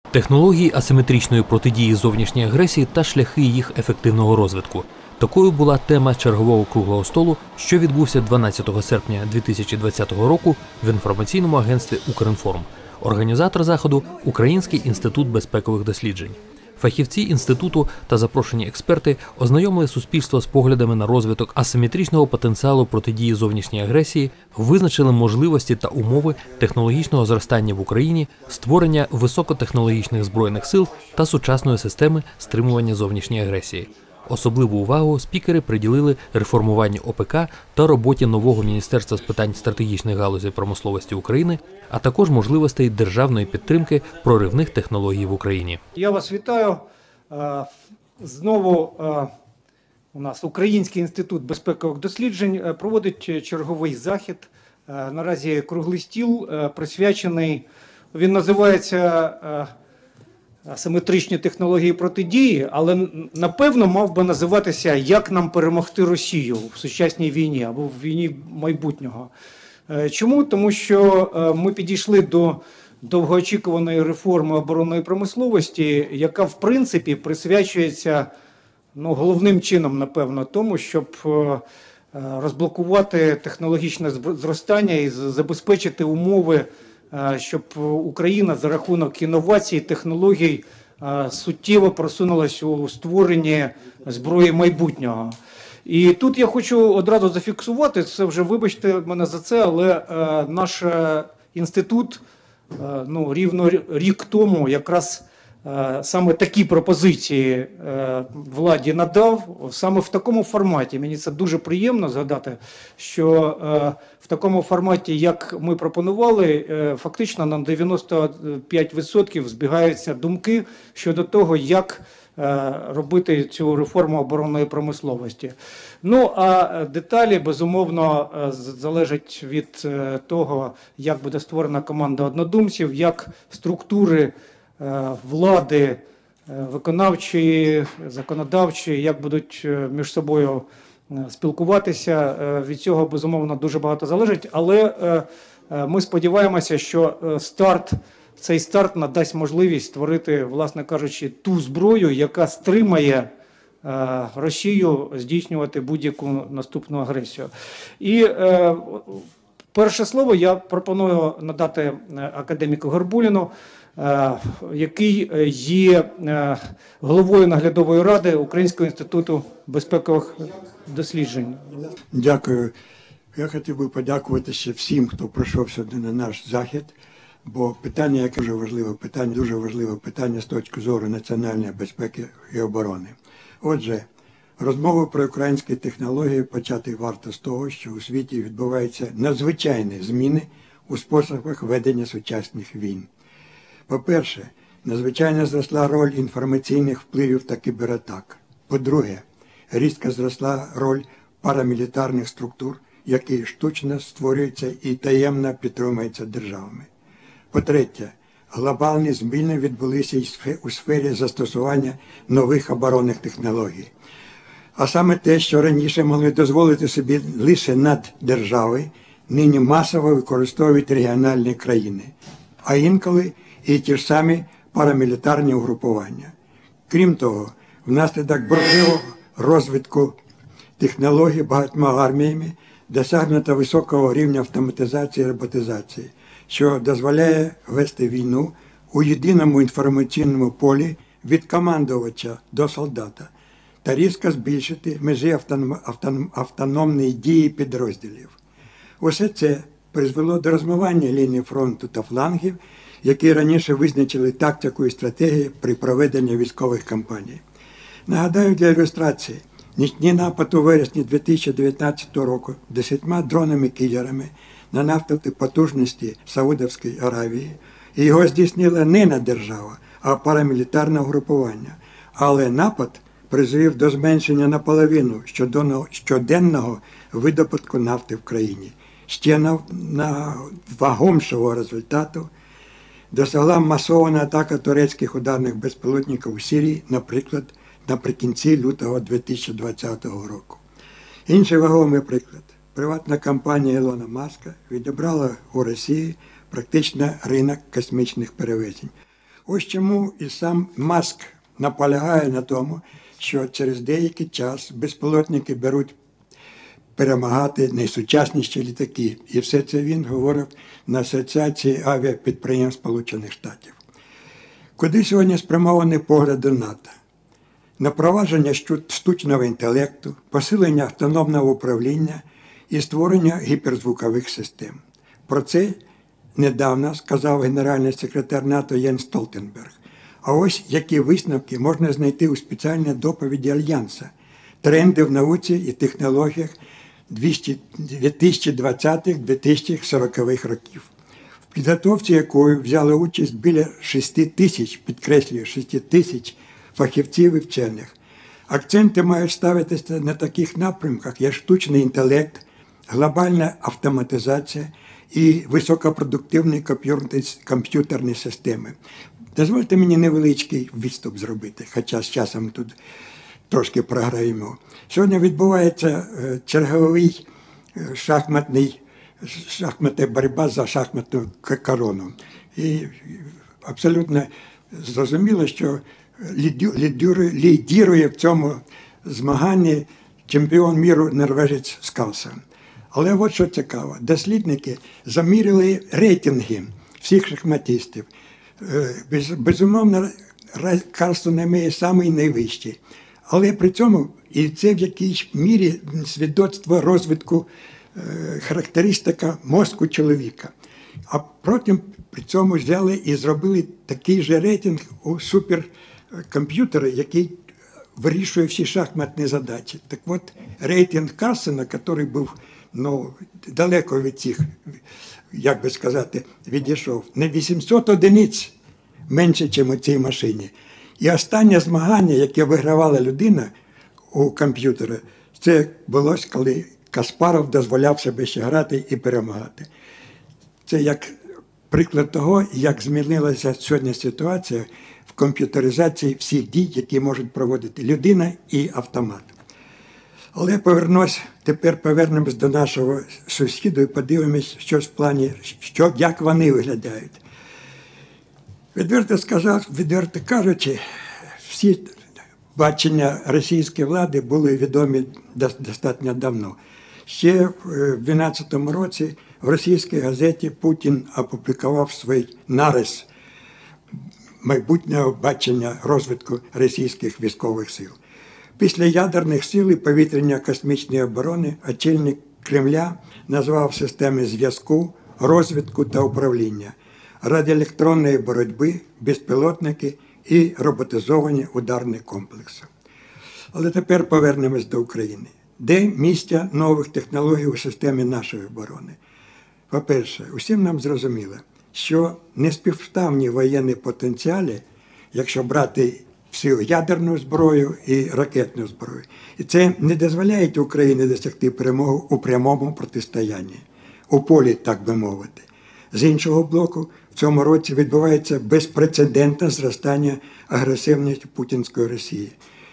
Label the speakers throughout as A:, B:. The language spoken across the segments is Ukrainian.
A: Технології асиметричної протидії зовнішній агресії та шляхи їх ефективного розвитку. Такою була тема чергового круглого столу, що відбувся 12 серпня 2020 року в інформаційному агентстві «Укрінформ». Організатор заходу – Український інститут безпекових досліджень. Фахівці інституту та запрошені експерти ознайомили суспільство з поглядами на розвиток асиметричного потенціалу протидії зовнішній агресії, визначили можливості та умови технологічного зростання в Україні, створення високотехнологічних збройних сил та сучасної системи стримування зовнішньої агресії. Особливу увагу спікери приділили реформуванню ОПК та роботі нового Міністерства з питань стратегічних галузей промисловості України, а також можливостей державної підтримки проривних технологій в Україні.
B: Я вас вітаю. Знову у нас Український інститут безпекових досліджень проводить черговий захід. Наразі круглий стіл присвячений, він називається асиметричні технології протидії, але, напевно, мав би називатися «Як нам перемогти Росію в сучасній війні» або в війні майбутнього. Чому? Тому що ми підійшли до довгоочікуваної реформи оборонної промисловості, яка, в принципі, присвячується головним чином, напевно, тому, щоб розблокувати технологічне зростання і забезпечити умови, щоб Україна за рахунок інновацій, технологій суттєво просунулася у створенні зброї майбутнього. І тут я хочу одразу зафіксувати, це вже вибачте мене за це, але наш інститут рівно рік тому якраз саме такі пропозиції владі надав, саме в такому форматі. Мені це дуже приємно згадати, що в такому форматі, як ми пропонували, фактично на 95% збігаються думки щодо того, як робити цю реформу оборонної промисловості. Ну, а деталі, безумовно, залежать від того, як буде створена команда однодумців, як структури влади, виконавчої, законодавчої, як будуть між собою спілкуватися. Від цього, безумовно, дуже багато залежить, але ми сподіваємося, що цей старт надасть можливість створити, власне кажучи, ту зброю, яка стримає Росію здійснювати будь-яку наступну агресію. І перше слово я пропоную надати академіку Горбуліну, який є головою наглядової ради Українського інституту безпекових досліджень.
C: Дякую. Я хотів би подякувати ще всім, хто прийшов сюди на наш захід, бо питання, яке дуже важливе питання з точки зору національної безпеки і оборони. Отже, розмову про українські технології почати варто з того, що у світі відбуваються надзвичайні зміни у способах ведення сучасних війн. По-перше, надзвичайно зросла роль інформаційних впливів та кібератак. По-друге, різко зросла роль парамілітарних структур, які штучно створюються і таємно підтримуються державами. По-третє, глобальні зміни відбулися у сфері застосування нових оборонних технологій. А саме те, що раніше могли дозволити собі лише наддержави, нині масово використовують регіональні країни, а інколи і ті ж самі парамілітарні угрупування. Крім того, внаслідок бурхливого розвитку технологій багатьма арміями досягнуто високого рівня автоматизації і роботизації, що дозволяє вести війну у єдиному інформаційному полі від командувача до солдата та різко збільшити межі автономної дії підрозділів. Усе це призвело до розмивання лінії фронту та флангів, які раніше визначили тактику і стратегію при проведенні військових кампаній. Нагадаю для ілюстрації, нічний напад у вересні 2019 року 10 дронами-кілерами на нафтові потужності Саудовської Аравії, і його здійснила не наддержава, а парамілітарне угрупування. Але напад призвів до зменшення наполовину щоденного видобутку нафти в країні. Ще на вагомшого результату досягла масована атака турецьких ударних безпілотників у Сирії, наприклад, наприкінці лютого 2020 року. Інший вагомий приклад. Приватна компанія Ілона Маска відібрала у Росії практично ринок космічних перевезень. Ось чому і сам Маск наполягає на тому, що через деякий час безпілотники беруть перемагати найсучасніші літаки. І все це він говорив на Асоціації авіапідприємств Сполучених Штатів. Куди сьогодні спрямований погляд до НАТО? Напровадження штучного інтелекту, посилення автономного управління і створення гіперзвукових систем. Про це недавно сказав генеральний секретар НАТО Єнс Столтенберг. А ось які висновки можна знайти у спеціальній доповіді Альянсу «Тренди в науці і технологіях 2020-2040 років», в підготовці якої взяли участь біля 6 тисяч, підкреслюю, 6 тисяч фахівців і вчених. Акценти мають ставитися на таких напрямках, як штучний інтелект, глобальна автоматизація і високопродуктивні комп'ютерні системи. Дозвольте мені невеличкий відступ зробити, хоча з часом тут трошки програємо. Сьогодні відбувається черговий шахматна боротьба за шахматну корону. І абсолютно зрозуміло, що лідирує в цьому змаганні чемпіон міру норвежець Скалсон. Але от що цікаво, дослідники заміряли рейтинги всіх шахматистів. Безумовно, Карлсон має самий найвищий. Але при цьому, і це в якійсь мірі свідоцтво розвитку характеристика мозку чоловіка. А потім при цьому взяли і зробили такий же рейтинг у суперкомп'ютера, який вирішує всі шахматні задачі. Так от, рейтинг Карлсона, який був далеко від цих, як би сказати, відійшов, на 800 одиниць менше, ніж у цій машині. І останнє змагання, яке вигравала людина у комп'ютера, це було, коли Каспаров дозволяв себе ще грати і перемагати. Це як приклад того, як змінилася сьогодні ситуація в комп'ютеризації всіх дій, які можуть проводити людина і автомат. Але тепер повернемось до нашого сусіду і подивимось щось в плані, як вони виглядають. Відверто кажучи, всі бачення російської влади були відомі достатньо давно. Ще в 2012 році в російській газеті Путін опублікував свій нарис майбутнього бачення розвитку російських військових сил. Після ядерних сил і повітряно-космічної оборони очільник Кремля назвав системи зв'язку, розвідку та управління, радіоелектронної боротьби, безпілотники і роботизовані ударні комплекси. Але тепер повернемось до України. Де місце нових технологій у системі нашої оборони? По-перше, усім нам зрозуміло, що неспівставні воєнні потенціали, якщо брати всю ядерну зброю і ракетну зброю. І це не дозволяє Україні досягти перемоги у прямому протистоянні, у полі, так би мовити. З іншого боку, в цьому році відбувається безпрецедентне зростання агресивності путінської Росії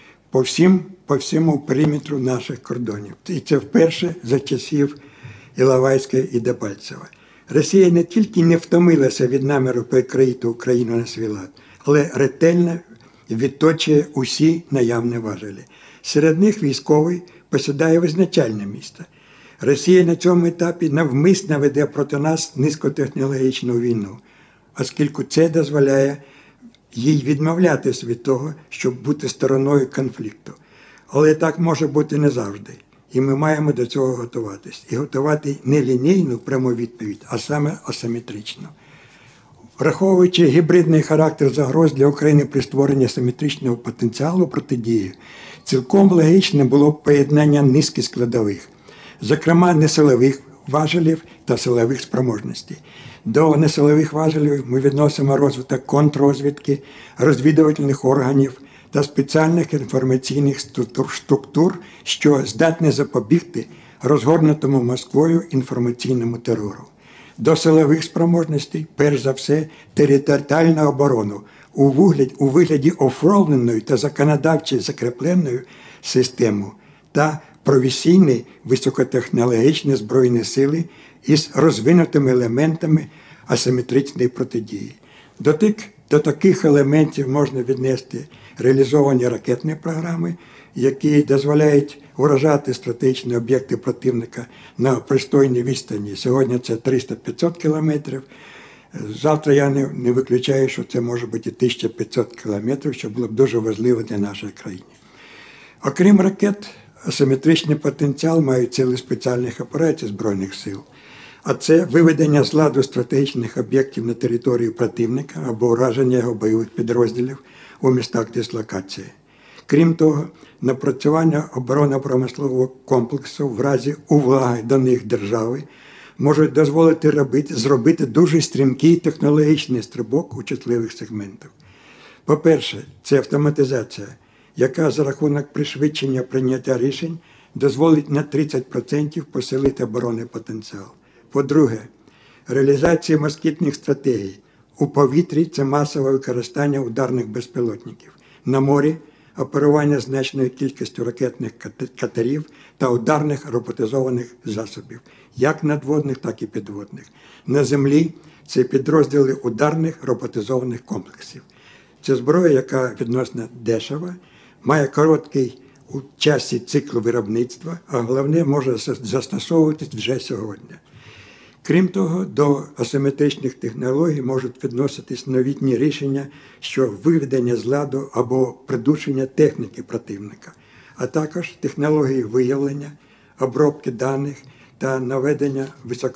C: по всьому периметру наших кордонів. І це вперше за часів Іловайська і Дебальцева. Росія не тільки не втомилася від наміру перекроїти Україну на свій лад, але ретельно відточує усі наявні важелі. Серед них військовий посідає визначальне місце. Росія на цьому етапі навмисно веде проти нас низькотехнологічну війну, оскільки це дозволяє їй відмовлятися від того, щоб бути стороною конфлікту. Але так може бути не завжди. І ми маємо до цього готуватись. І готувати не лінійну пряму відповідь, а саме асиметричну. Враховуючи гібридний характер загроз для України при створенні асиметричного потенціалу протидії, цілком логічне було б поєднання низки складових, зокрема несилових важелів та силових спроможностей. До несилових важелів ми відносимо розвиток контррозвідки, розвідувальних органів та спеціальних інформаційних структур, що здатні запобігти розгорнутому Москвою інформаційному терору. До силових спроможностей, перш за все, територіальну оборону у вигляді оформленої та законодавчо закріпленої системи та професійні високотехнологічні збройні сили із розвинутими елементами асиметричної протидії. До таких елементів можна віднести реалізовані ракетні програми, які дозволяють уражати стратегічні об'єкти противника на пристойній відстані. Сьогодні це 300-500 кілометрів. Завтра я не виключаю, що це може бути і 1500 кілометрів, що було б дуже важливо для нашої країни. Окрім ракет, асиметричний потенціал мають сили спеціальних операцій Збройних сил. А це виведення з ладу стратегічних об'єктів на території противника або ураження його бойових підрозділів у містах дислокації. Крім того, напрацювання оборонно-промислового комплексу в разі уваги до них держави можуть дозволити зробити дуже стрімкий технологічний стрибок у чутливих сегментах. По-перше, це автоматизація, яка за рахунок пришвидшення прийняття рішень дозволить на 30% посилити оборонний потенціал. По-друге, реалізація москітних стратегій. У повітрі це масове використання ударних безпілотників. На морі – оперування значною кількістю ракетних катерів та ударних роботизованих засобів, як надводних, так і підводних. На землі – це підрозділи ударних роботизованих комплексів. Це зброя, яка відносно дешева, має короткий у часі цикл виробництва, а головне, може застосовуватись вже сьогодні. Крім того, до асиметричних технологій можуть відноситись новітні рішення щодо виведення з ладу або придушення техніки противника, а також технології виявлення, обробки даних та наведення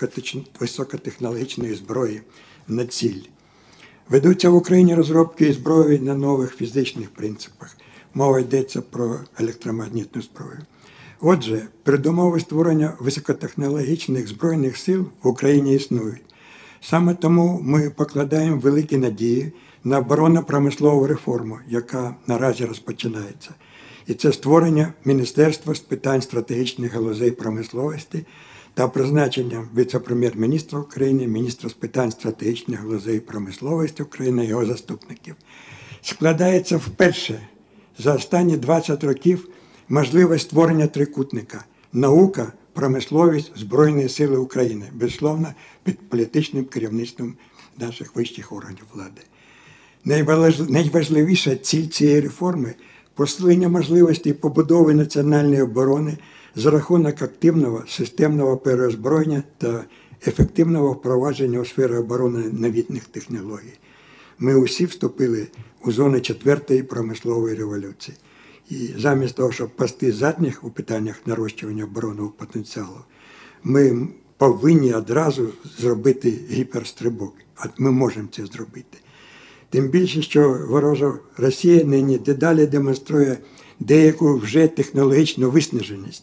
C: високотехнологічної зброї на ціль. Ведуться в Україні розробки зброї на нових фізичних принципах. Мова йдеться про електромагнітну зброю. Отже, передумови створення високотехнологічних збройних сил в Україні існують. Саме тому ми покладаємо великі надії на оборонно-промислову реформу, яка наразі розпочинається. І це створення Міністерства з питань стратегічних галузей промисловості та призначення віце-прем'єр-міністра України, міністра з питань стратегічних галузей промисловості України і його заступників. Складається вперше за останні 20 років можливість створення трикутника – наука, промисловість, Збройні сили України, безусловно, під політичним керівництвом наших вищих органів влади. Найважливіша ціль цієї реформи – посилення можливостей побудови національної оборони за рахунок активного системного переозброєння та ефективного впровадження у сфері оборони новітніх технологій. Ми усі вступили у зону 4-ї промислової революції. І замість того, щоб пасти задніх у питаннях нарощування оборонного потенціалу, ми повинні одразу зробити гіперстрибок. А ми можемо це зробити. Тим більше, що ворожа Росія нині дедалі демонструє деяку вже технологічну виснаженість.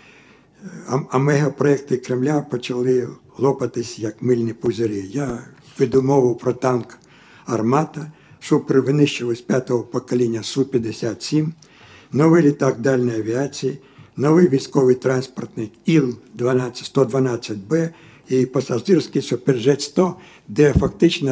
C: А мегапроекти Кремля почали лопатись як мильні пузирі. Я веду мову про танк «Армата», супервинищувач 5-го покоління Су-57, новий літак дальньої авіації, новий військовий транспортник Іл-112Б і пасажирський Суперджет-100, де фактично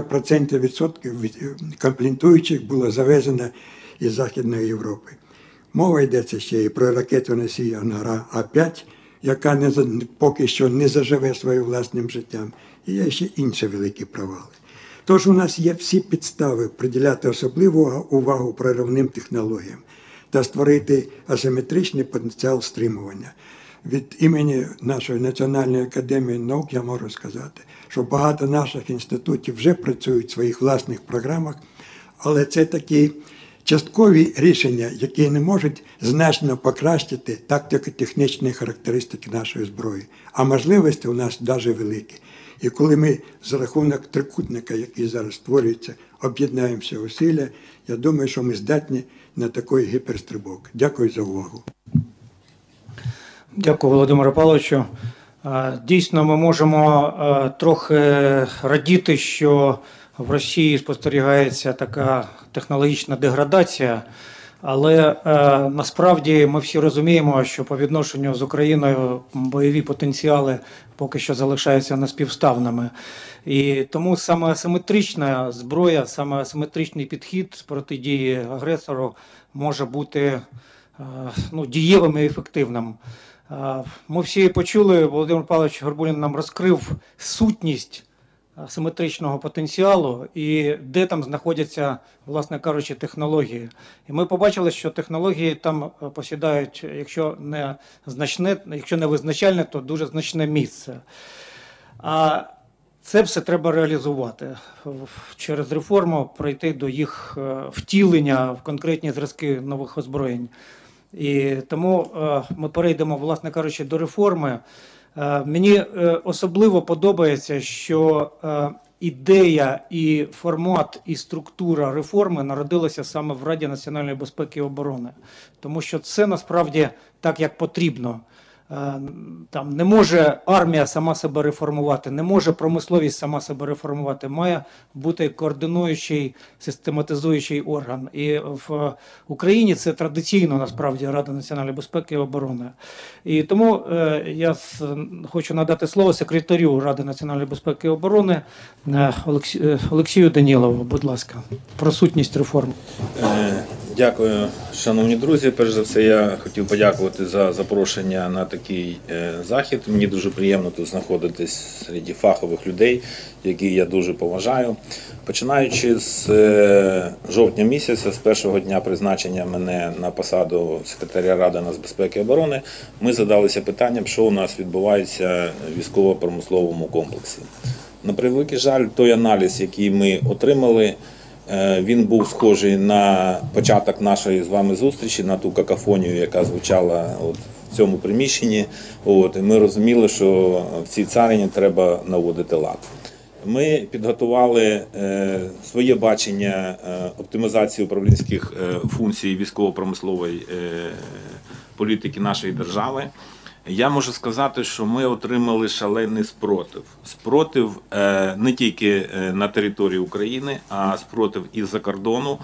C: 40% комплектуючих було завезено із Західної Європи. Мова йдеться ще і про ракету-носій Ангара-А5, яка поки що не заживе своїм власним життям, і є ще інші великі провали. Тож у нас є всі підстави приділяти особливу увагу проривним технологіям та створити асиметричний потенціал стримування. Від імені нашої Національної академії наук я можу сказати, що багато наших інститутів вже працюють в своїх власних програмах, але це такі часткові рішення, які не можуть значно покращити тактико-технічні характеристики нашої зброї. А можливості у нас дуже великі. І коли ми за рахунок трикутника, який зараз створюється, об'єднаємо всі зусилля, я думаю, що ми здатні на такий гіперстрибок. Дякую за увагу.
B: Дякую, Володимире Павловичу. Дійсно, ми можемо трохи радіти, що в Росії спостерігається така технологічна деградація, але насправді ми всі розуміємо, що по відношенню з Україною бойові потенціали поки що залишаються неспівставними. І тому саме асиметрична зброя, саме асиметричний підхід з протидії агресору може бути дієвим і ефективним. Ми всі почули, Володимир Павлович Горбулін нам розкрив сутність асиметричного потенціалу і де там знаходяться, власне кажучи, технології. І ми побачили, що технології там посідають, якщо не значне, якщо не визначальне, то дуже значне місце. А це все треба реалізувати через реформу, пройти до їх втілення в конкретні зразки нових озброєнь. І тому ми перейдемо, власне кажучи, до реформи. Мені особливо подобається, що ідея і формат, і структура реформи народилася саме в Раді національної безпеки і оборони. Тому що це насправді так, як потрібно. Там не може армія сама себе реформувати, не може промисловість сама себе реформувати. Має бути координуючий, систематизуючий орган. І в Україні це традиційно, насправді, Рада національної безпеки і оборони. І тому я хочу надати слово секретарю Ради національної безпеки і оборони Олексію Данілову. Будь ласка, про сутність реформ.
D: Дякую, шановні друзі. Перш за все, я хотів подякувати за запрошення на такий захід. Мені дуже приємно тут знаходитись серед фахових людей, які я дуже поважаю. Починаючи з жовтня місяця, з першого дня призначення мене на посаду секретаря Ради нацбезпеки і оборони, ми задалися питанням, що у нас відбувається в військово-промисловому комплексі. На превеликий жаль, той аналіз, який ми отримали, він був схожий на початок нашої з вами зустрічі, на ту какафонію, яка звучала в цьому приміщенні. І ми розуміли, що в цій царині треба наводити лад. Ми підготували своє бачення оптимізації управлінських функцій військово-промислової політики нашої держави. Я можу сказати, що ми отримали шалений спротив. Спротив не тільки на території України, а спротив із-за кордону.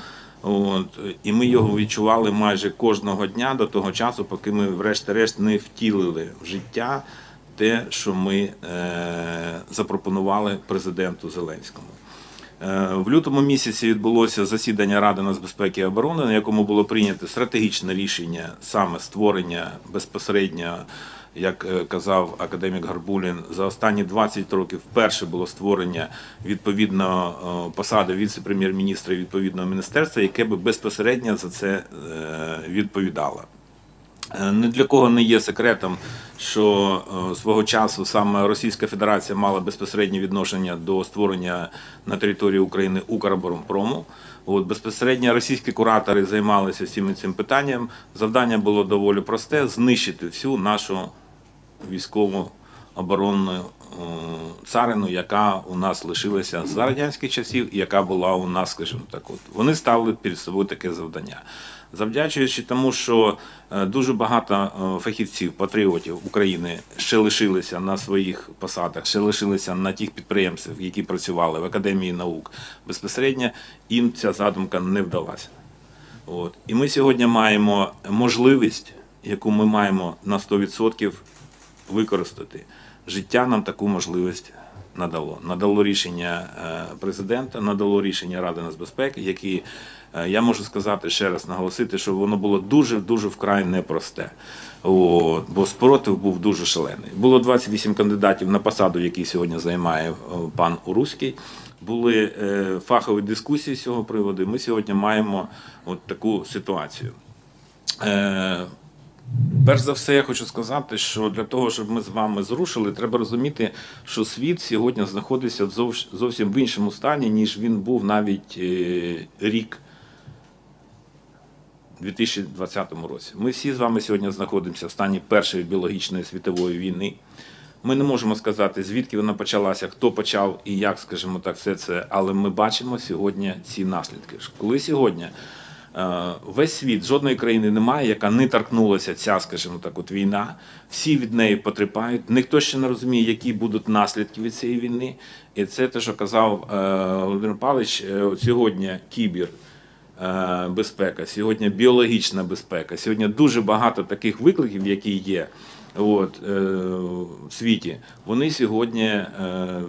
D: І ми його відчували майже кожного дня до того часу, поки ми врешті-решт не втілили в життя те, що ми запропонували президенту Зеленському. В лютому місяці відбулося засідання Ради нацбезпеки і оборони, на якому було прийнято стратегічне рішення саме створення безпосередньо, як казав академік Гарбулін, за останні 20 років вперше було створення відповідно посади віце-прем'єр-міністра відповідного міністерства, яке би безпосередньо за це відповідало. Ні для кого не є секретом, що свого часу саме Російська Федерація мала безпосереднє відношення до створення на території України Укроборонпрому. Безпосередньо російські куратори займалися всім цим питанням. Завдання було доволі просте – знищити всю нашу військову оборонну царину, яка у нас лишилася за радянських часів і яка була у нас, скажімо так. Вони ставили перед собою таке завдання. Завдячуючи тому, що дуже багато фахівців, патріотів України ще лишилися на своїх посадах, ще лишилися на тих підприємствах, які працювали в Академії наук, безпосередньо їм ця задумка не вдалася. І ми сьогодні маємо можливість, яку ми маємо на 100% використати. Життя нам таку можливість надало. Надало рішення президента, надало рішення Ради нацбезпеки, які, я можу сказати, ще раз наголосити, що воно було дуже вкрай непросте. Бо спротив був дуже шалений. Було 28 кандидатів на посаду, який сьогодні займає пан Уруський. Були фахові дискусії з цього приводу. Ми сьогодні маємо таку ситуацію. Перш за все, я хочу сказати, що для того, щоб ми з вами зрушили, треба розуміти, що світ сьогодні знаходиться зовсім в іншому стані, ніж він був навіть рік у 2020 році. Ми всі з вами сьогодні знаходимося в стані Першої біологічної світової війни. Ми не можемо сказати, звідки вона почалася, хто почав і як, скажімо так, все це, але ми бачимо сьогодні ці наслідки. Коли сьогодні весь світ, жодної країни немає, яка не торкнулася ця, скажімо так, війна. Всі від неї потерпають. Ніхто ще не розуміє, які будуть наслідки від цієї війни. І це те, що казав Володимир Павлович, сьогодні кібербезпека, сьогодні біологічна безпека. Сьогодні дуже багато таких викликів, які є в світі. Вони сьогодні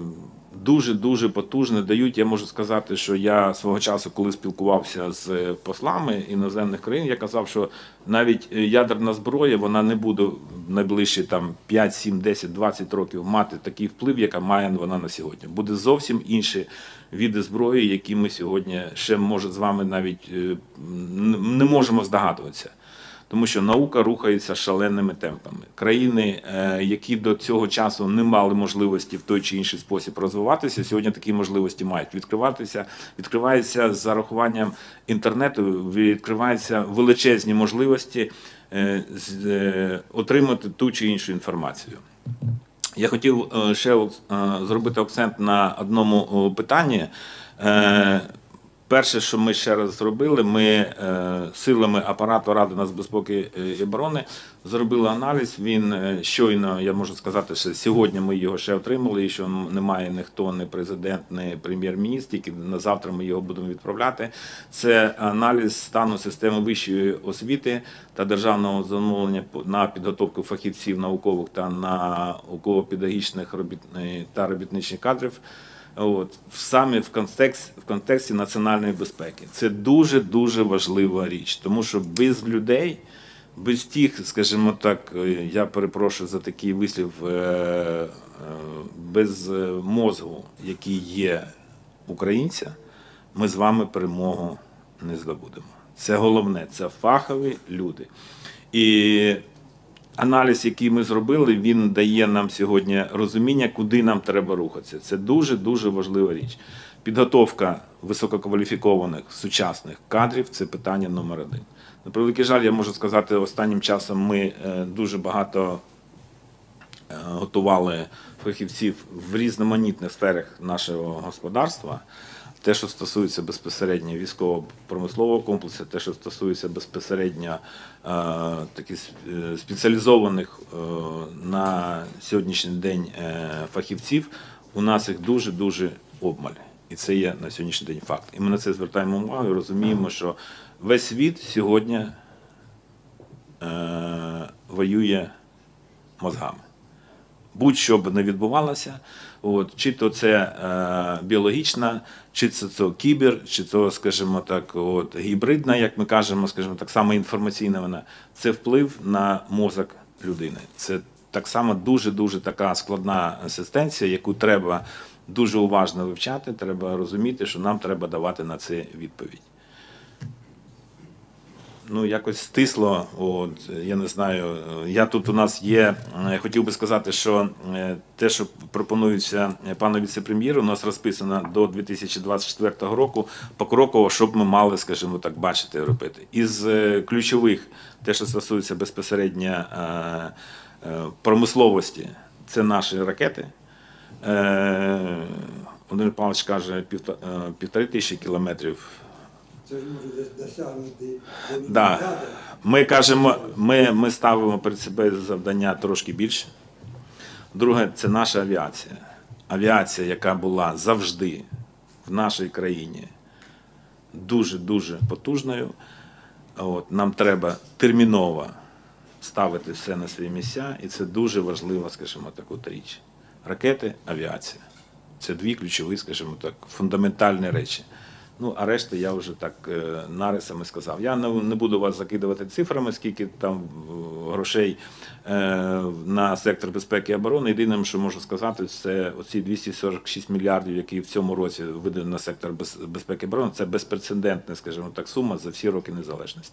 D: дуже потужне дають. Я можу сказати, що я свого часу, коли спілкувався з послами іноземних країн, я казав, що навіть ядерна зброя, вона не буде в найближчі там 5, 7, 10, 20 років мати такий вплив, яка має вона на сьогодні. Буде зовсім інші види зброї, які ми сьогодні ще, може, з вами навіть не можемо здогадуватися. Тому що наука рухається шаленими темпами. Країни, які до цього часу не мали можливості в той чи інший спосіб розвиватися, сьогодні такі можливості мають відкриватися. Відкриваються з зарахуванням інтернету, відкриваються величезні можливості отримати ту чи іншу інформацію. Я хотів ще зробити акцент на одному питанні. Перше, що ми ще раз зробили, ми силами апарату Ради нацбезпеки і оборони зробили аналіз. Він щойно, я можу сказати, що сьогодні ми його ще отримали, і що немає ніхто, ні президент, ні прем'єр-міністр, тільки на завтра ми його будемо відправляти. Це аналіз стану системи вищої освіти та державного замовлення на підготовку фахівців наукових та науково-педагогічних та робітничих кадрів. Саме в контексті національної безпеки. Це дуже важлива річ, тому що без людей, без тих, скажімо так, я перепрошую за такий вислів, без мозку, який є українця, ми з вами перемогу не здобудемо. Це головне, це фахові люди. І аналіз, який ми зробили, він дає нам сьогодні розуміння, куди нам треба рухатися. Це дуже важлива річ. Підготовка висококваліфікованих сучасних кадрів – це питання номер один. На превеликий жаль, я можу сказати, останнім часом ми дуже багато готували фахівців в різноманітних сферах нашого господарства. Те, що стосується безпосередньо військово-промислового комплексу, те, що стосується безпосередньо таких спеціалізованих на сьогоднішній день фахівців, у нас їх дуже обмаль. І це є на сьогоднішній день факт. І ми на це звертаємо увагу і розуміємо, що весь світ сьогодні воює мозгами. Будь-що б не відбувалося, чи то це біологічна, чи це кібер, чи то, скажімо так, гібридна, як ми кажемо, скажімо так, саме інформаційна вона, це вплив на мозок людини. Це так само дуже така складна асистенція, яку треба дуже уважно вивчати, треба розуміти, що нам треба давати на це відповідь. Якось стисло, я не знаю, тут у нас є, хотів би сказати, що те, що пропонується пану віце-прем'єру, у нас розписано до 2024 року покроково, щоб ми мали, скажімо так, бачити і робити. Із ключових, те, що стосується безпосередньо промисловості, це наші ракети. Володимир Павлович каже, 1500 кілометрів.
C: Це ж може досягнути.
D: Да. Ми кажемо, ми ставимо перед себе завдання трошки більше. Друге, це наша авіація. Авіація, яка була завжди в нашій країні дуже потужною. Нам треба терміново ставити все на свої місця, і це дуже важлива, скажімо так, річ. Ракети, авіація. Це дві ключові, скажімо так, фундаментальні речі. А решта я вже так нарисами сказав. Я не буду вас закидувати цифрами, скільки там грошей на сектор безпеки і оборони. Єдине, що можу сказати, це оці 246 мільярдів, які в цьому році видані на сектор безпеки і оборони. Це безпрецедентна, скажімо так, сума за всі роки незалежності.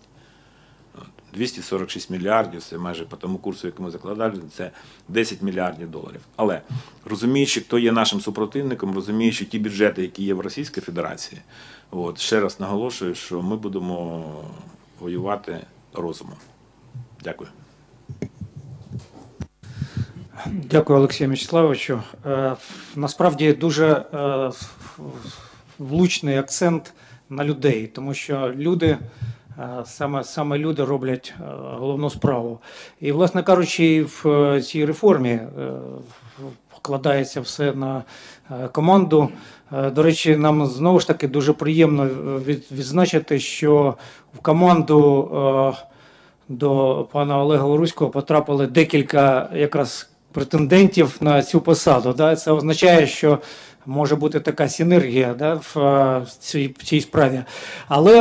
D: 246 мільярдів, це майже по тому курсу, який ми закладали, це 10 мільярдів доларів. Але розуміючи, хто є нашим супротивником, розуміючи ті бюджети, які є в Російській Федерації, ще раз наголошую, що ми будемо воювати розумом. Дякую.
B: Дякую, Олексію Мячеславовичу. Насправді дуже влучний акцент на людей, тому що люди, саме люди роблять головну справу. І, власне кажучи, в цій реформі вкладається все на команду. До речі, нам знову ж таки дуже приємно відзначити, що в команду до пана Олега Уруського потрапили декілька якраз претендентів на цю посаду. Да? Це означає, що може бути така синергія, да, в цій справі. Але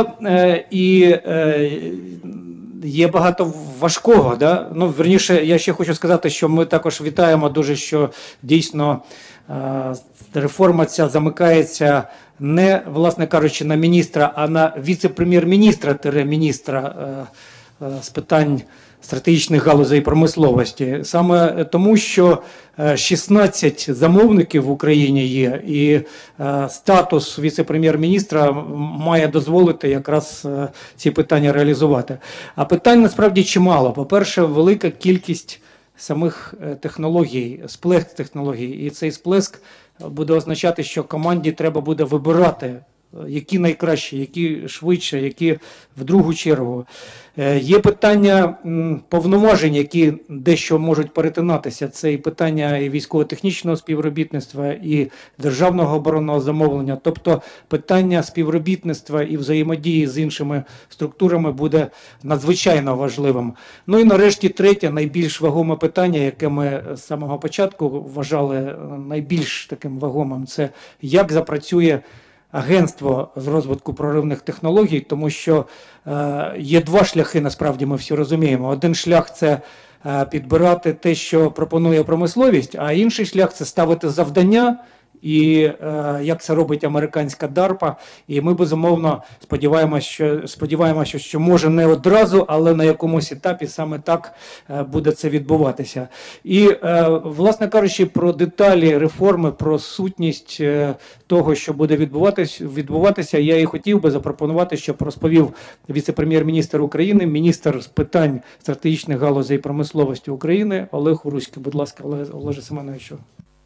B: є багато важкого. Да? Ну, верніше, я ще хочу сказати, що ми також вітаємо дуже, що дійсно реформа ця замикається не, власне кажучи, на міністра, а на віце-прем'єр-міністра з питань стратегічних галузей промисловості. Саме тому, що 16 замовників в Україні є, і статус віце-прем'єр-міністра має дозволити якраз ці питання реалізувати. А питань насправді чимало. По-перше, велика кількість самих технологій, сплеск технологій. І цей сплеск буде означати, що команді треба буде вибирати, які найкращі, які швидше, які в другу чергу. Є питання повноважень, які дещо можуть перетинатися. Це і питання і військово-технічного співробітництва, і державного оборонного замовлення. Тобто питання співробітництва і взаємодії з іншими структурами буде надзвичайно важливим. Ну і нарешті третє, найбільш вагоме питання, яке ми з самого початку вважали найбільш таким вагомим, це як запрацює агентство з розвитку проривних технологій, тому що є два шляхи, насправді ми всі розуміємо. Один шлях – це підбирати те, що пропонує промисловість, а інший шлях – це ставити завдання, і як це робить американська DARPA. І ми, безумовно, сподіваємося, що може не одразу, але на якомусь етапі саме так буде це відбуватися. І, власне кажучи, про деталі реформи, про сутність того, що буде відбуватися, я і хотів би запропонувати, щоб розповів віце-прем'єр-міністр України, міністр з питань стратегічних галузей промисловості України Олег Уруський. Будь ласка, Олеже Семеновичу.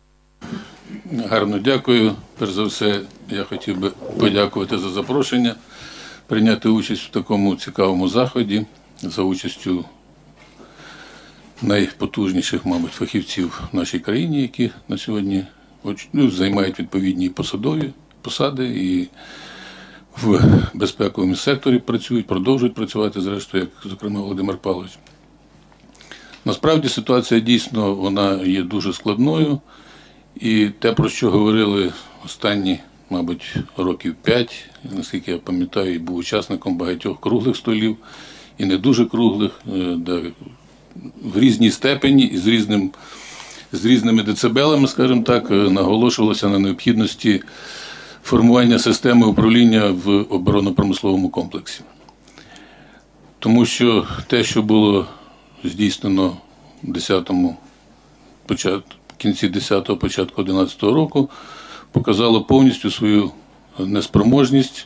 E: Гарно дякую. Перш за все, я хотів би подякувати за запрошення, прийняти участь в такому цікавому заході за участю найпотужніших, мабуть, фахівців в нашій країні, які на сьогодні займають відповідні посади і в безпековому секторі працюють, продовжують працювати, зрештою, як, зокрема, Володимир Павлович. Насправді ситуація дійсно вона є дуже складною. І те, про що говорили останні, мабуть, років 5, наскільки я пам'ятаю, був учасником багатьох круглих столів і не дуже круглих, де в різній степені і з різними децибелами, скажімо так, наголошувалося на необхідності формування системи управління в оборонно-промисловому комплексі. Тому що те, що було здійснено в кінці 10-го, початку 11-го року, показало повністю свою неспроможність.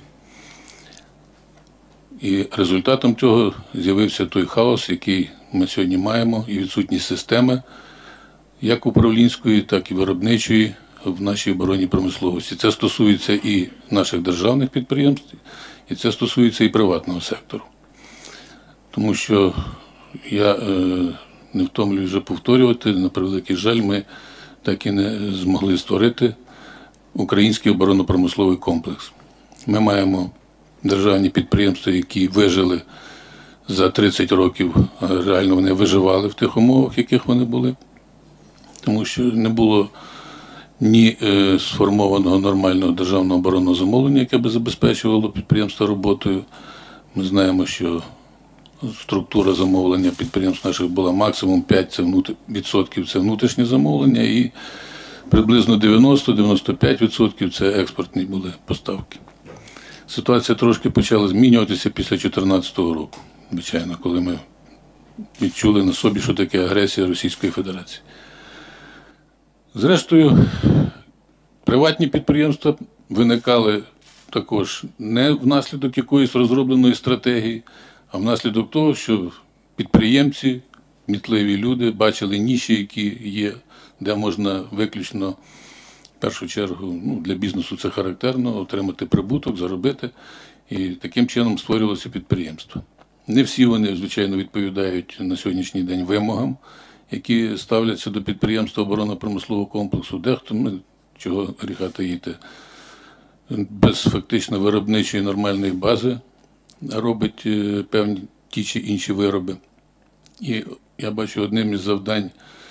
E: І результатом цього з'явився той хаос, який ми сьогодні маємо, і відсутність системи, як управлінської, так і виробничої в нашій оборонній промисловості. Це стосується і наших державних підприємств, і це стосується і приватного сектору. Тому що я не втомлюю вже повторювати, на превеликий жаль, ми так і не змогли створити український оборонно-промисловий комплекс. Ми маємо державні підприємства, які вижили за 30 років, а реально вони виживали в тих умовах, в яких вони були. Тому що не було ні сформованого нормального державного оборонного замовлення, яке би забезпечувало підприємства роботою. Ми знаємо, що структура замовлення підприємств наших була максимум 5% це внутрішнє замовлення і приблизно 90-95% це експортні були поставки. Ситуація трошки почала змінюватися після 2014 року, звичайно, коли ми відчули на собі, що таке агресія Російської Федерації. Зрештою, приватні підприємства виникали також не внаслідок якоїсь розробленої стратегії, а внаслідок того, що підприємці, кмітливі люди бачили ніші, які є, де можна виключно, в першу чергу, для бізнесу це характерно, отримати прибуток, заробити, і таким чином створювалося підприємство. Не всі вони, звичайно, відповідають на сьогоднішній день вимогам, які ставляться до підприємства оборонно-промислового комплексу. Дехто, чого гріха таїти, без фактично виробничої нормальної бази робить певні ті чи інші вироби. І я бачу, одним із завдань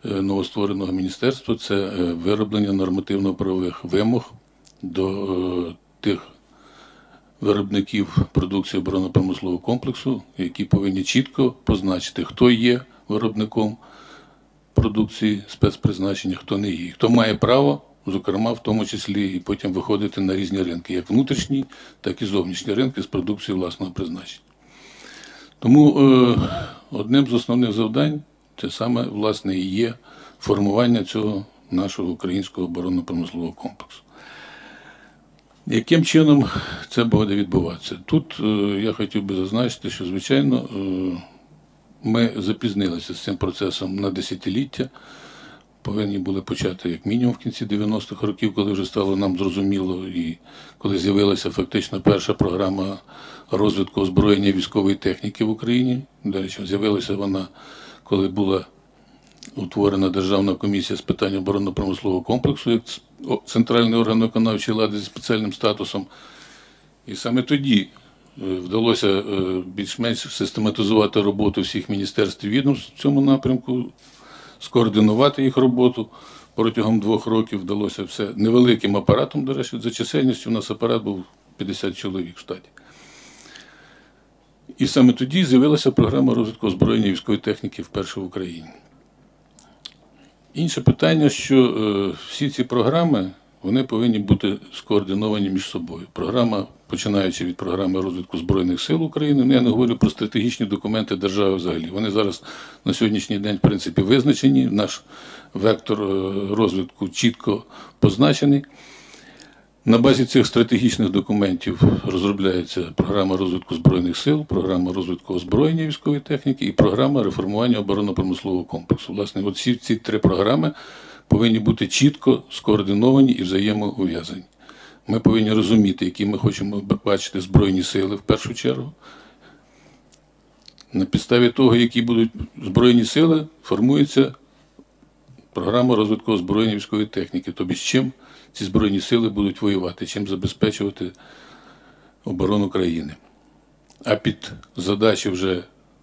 E: новоствореного міністерства – це вироблення нормативно-правових вимог до тих виробників продукції оборонно-промислового комплексу, які повинні чітко позначити, хто є виробником продукції спецпризначення, хто не є. Хто має право, зокрема, в тому числі і потім виходити на різні ринки, як внутрішні, так і зовнішні ринки з продукцією власного призначення. Тому одним з основних завдань це саме, власне, і є формування цього нашого українського оборонно-промислового комплексу. Яким чином це буде відбуватися? Тут я хотів би зазначити, що, звичайно, ми запізнилися з цим процесом на десятиліття. Повинні були почати як мінімум в кінці 90-х років, коли вже стало нам зрозуміло, і коли з'явилася фактично перша програма розвитку озброєння військової техніки в Україні. До речі, з'явилася вона, коли була утворена Державна комісія з питань оборонно-промислового комплексу, як центральний орган виконавчої влади зі спеціальним статусом. І саме тоді вдалося більш-менш систематизувати роботу всіх міністерств і відомств в цьому напрямку, скоординувати їх роботу. Протягом 2 років вдалося все невеликим апаратом, до речі, за чисельністю у нас апарат був 50 чоловік в штаті. І саме тоді з'явилася програма розвитку озброєння військової техніки вперше в Україні. Інше питання, що всі ці програми, вони повинні бути скоординовані між собою. Програма, починаючи від програми розвитку Збройних сил України, я не говорю про стратегічні документи держави взагалі. Вони зараз на сьогоднішній день, в принципі, визначені, наш вектор розвитку чітко позначений. На базі цих стратегічних документів розробляється програма розвитку Збройних сил, програма розвитку озброєння військової техніки і програма реформування оборонно-промислового комплексу. Власне, от всі ці 3 програми повинні бути чітко скоординовані і взаємоув'язані. Ми повинні розуміти, які ми хочемо бачити Збройні сили в першу чергу. На підставі того, які будуть Збройні сили, формується програма розвитку озброєння військової техніки. Тобто з чим ці Збройні сили будуть воювати, чим забезпечувати оборону країни. А під задачі вже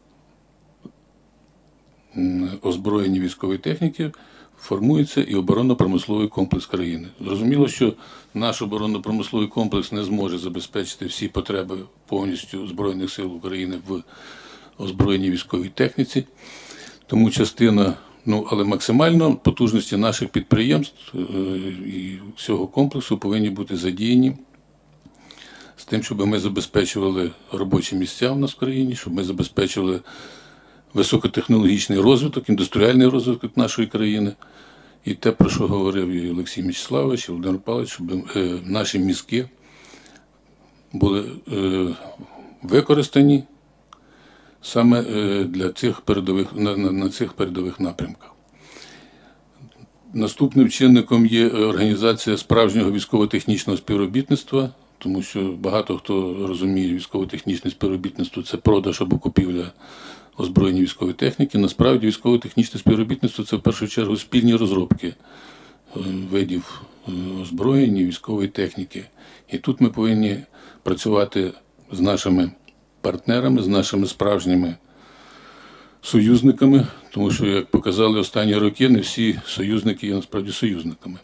E: озброєння військової техніки формується і оборонно-промисловий комплекс країни. Зрозуміло, що наш оборонно-промисловий комплекс не зможе забезпечити всі потреби повністю Збройних сил України в озброєнні військовій техніці, тому частина, але максимально потужності наших підприємств і всього комплексу повинні бути задіяні з тим, щоб ми забезпечували робочі місця в нас в країні, щоб ми забезпечували високотехнологічний розвиток, індустріальний розвиток нашої країни. І те, про що говорив і Олексій Мячеславович, і Володимир Павлович, щоб наші мізки були використані саме для цих на цих передових напрямках. Наступним чинником є організація справжнього військово-технічного співробітництва, тому що багато хто розуміє, військово-технічне співробітництво – це продаж або купівля озброєння військової техніки. Насправді військово-технічне співробітництво – це в першу чергу спільні розробки видів озброєння і військової техніки. І тут ми повинні працювати з нашими партнерами, з нашими справжніми союзниками, тому що, як показали останні роки, не всі союзники є насправді союзниками.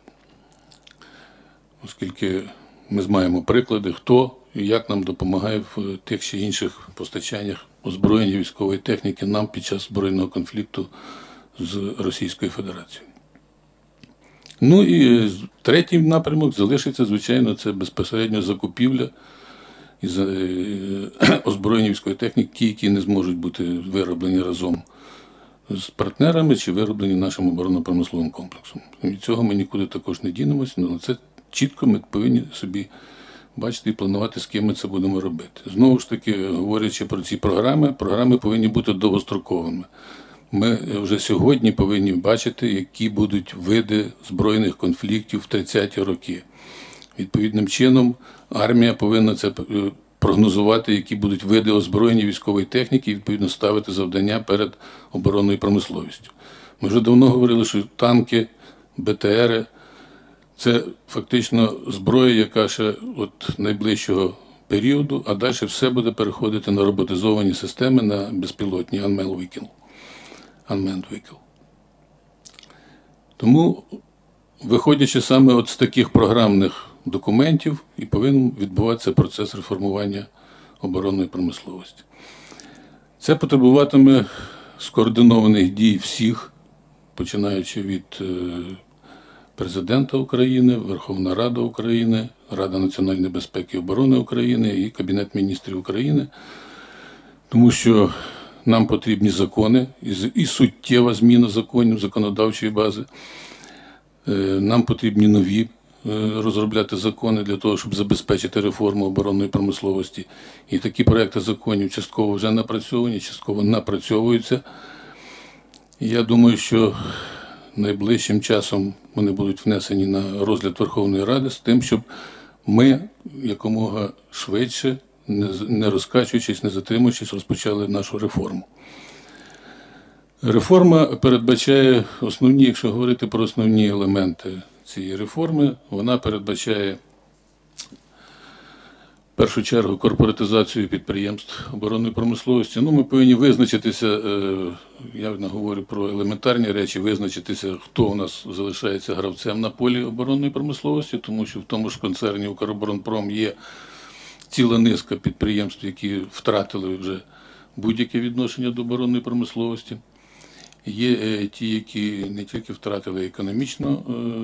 E: Оскільки ми маємо приклади, хто і як нам допомагає в тих чи інших постачаннях озброєння військової техніки нам під час збройного конфлікту з Російською Федерацією. Ну і третій напрямок залишиться, звичайно, це безпосередньо закупівля і озброєння військової техніки, ті, які не зможуть бути вироблені разом з партнерами чи вироблені нашим оборонно-промисловим комплексом. Від цього ми нікуди також не дінемося, але це чітко ми повинні собі бачити і планувати, з ким ми це будемо робити. Знову ж таки, говорячи про ці програми повинні бути довгостроковими. Ми вже сьогодні повинні бачити, які будуть види збройних конфліктів в 30-ті роки. Відповідним чином армія повинна це прогнозувати, які будуть види озброєння військової техніки і, відповідно, ставити завдання перед оборонною промисловістю. Ми вже давно говорили, що танки, БТРи – це фактично зброя, яка ще от найближчого періоду, а далі все буде переходити на роботизовані системи, на безпілотні Unmanned Vehicle. Тому, виходячи саме от з таких програмних документів, і повинен відбуватися процес реформування оборонної промисловості. Це потребуватиме скоординованих дій всіх, починаючи від Президента України, Верховна Рада України, Рада національної безпеки і оборони України і Кабінет міністрів України, тому що нам потрібні закони і суттєва зміна законів, законодавчої бази. Нам потрібні нові розробляти закони для того, щоб забезпечити реформу оборонної промисловості. І такі проекти законів частково вже напрацьовані, частково напрацьовуються. І я думаю, що найближчим часом вони будуть внесені на розгляд Верховної Ради з тим, щоб ми якомога швидше, не розкачуючись, не затримуючись, розпочали нашу реформу. Реформа передбачає основні, якщо говорити про основні елементи цієї реформи, вона передбачає в першу чергу корпоратизацію підприємств оборонної промисловості. Ми повинні визначитися, я говорю про елементарні речі, визначитися, хто у нас залишається гравцем на полі оборонної промисловості, тому що в тому ж концерні «Укроборонпром» є ціла низка підприємств, які втратили вже будь-яке відношення до оборонної промисловості. Є ті, які не тільки втратили економічно,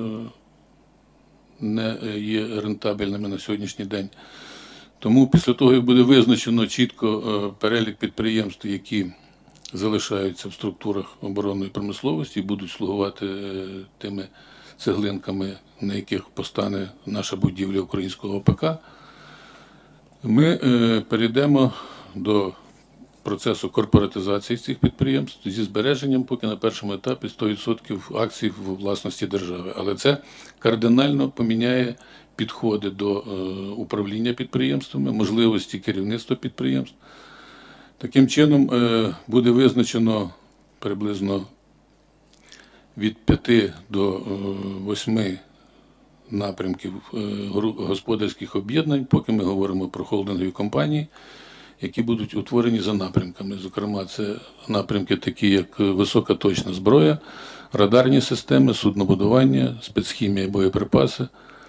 E: не є рентабельними на сьогоднішній день. Тому після того, як буде визначено чітко перелік підприємств, які залишаються в структурах оборонної промисловості і будуть слугувати тими цеглинками, на яких постане наша будівля українського ОПК, ми перейдемо до процесу корпоратизації цих підприємств зі збереженням поки на першому етапі 100% акцій в власності держави. Але це кардинально поміняє підходи до управління підприємствами, можливості керівництва підприємств. Таким чином буде визначено приблизно від 5 до 8 напрямків господарських об'єднань, поки ми говоримо про холдингові компанії, які будуть утворені за напрямками. Зокрема, це напрямки такі, як високоточна зброя, радарні системи, суднобудування, спецхімія, боєприпаси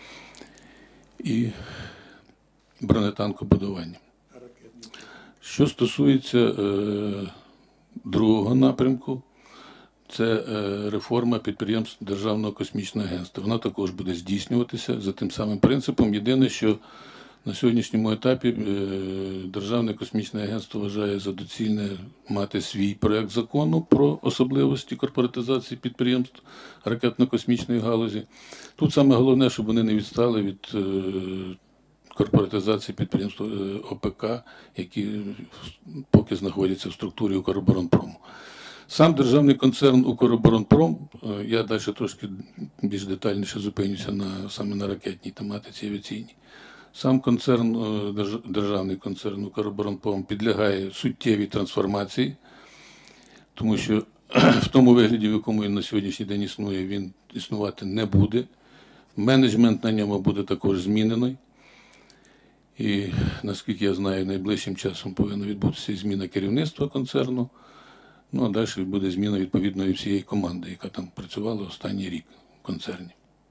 E: і бронетанкобудування. Що стосується другого напрямку, це реформа підприємств Державного космічного агентства. Вона також буде здійснюватися за тим самим принципом. Єдине, що на сьогоднішньому етапі Державне космічне агентство вважає за доцільне мати свій проект закону про особливості корпоратизації підприємств ракетно-космічної галузі. Тут саме головне, щоб вони не відстали від корпоратизації підприємств ОПК, які поки знаходяться в структурі «Укроборонпрому». Сам державний концерн «Укроборонпром», я далі трошки більш детальніше зупинюся саме на ракетній тематиці авіаційній. Сам концерн, державний концерн «Укроборонпром» підлягає суттєвій трансформації, тому що в тому вигляді, в якому він на сьогоднішній день існує, він існувати не буде. Менеджмент на ньому буде також змінений. І, наскільки я знаю, найближчим часом повинна відбутися і зміна керівництва концерну. А далі буде зміна відповідної всієї команди, яка там працювала останній рік в концерні.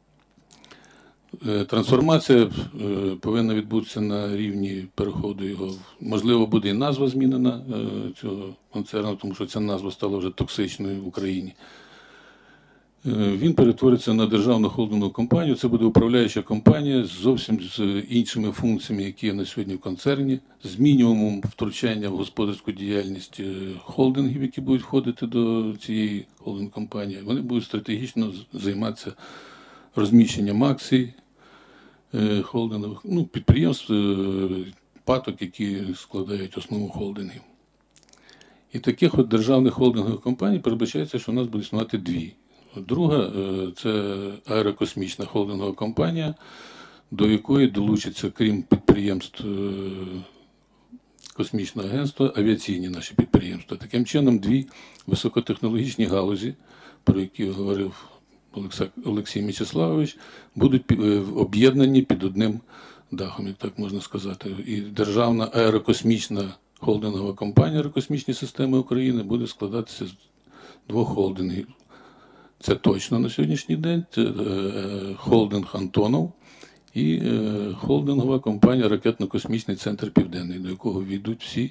E: Трансформація повинна відбутися на рівні переходу його. Можливо, буде і назва змінена цього концерну, тому що ця назва стала вже токсичною в Україні. Він перетвориться на державну холдингову компанію. Це буде управляюча компанія зовсім з іншими функціями, які є на сьогодні в концерні, з мінімумом втручання в господарську діяльність холдингів, які будуть входити до цієї холдинг-компанії. Вони будуть стратегічно займатися розміщенням акцій холдингових, підприємств, паток, які складають основу холдингів. І таких от державних холдингових компаній передбачається, що у нас буде існувати дві. Друга – це аерокосмічна холдингова компанія, до якої долучаться, крім підприємств космічного агентства, авіаційні наші підприємства. Таким чином, дві високотехнологічні галузі, про які говорив Олексій Мячеславович, будуть об'єднані під одним дахом, як так можна сказати. І Державна аерокосмічна холдингова компанія «Аерокосмічні системи України» буде складатися з двох холдингів. Це точно на сьогоднішній день. Це холдинг «Антонов» і холдингова компанія «Ракетно-космічний центр Південний», до якого війдуть всі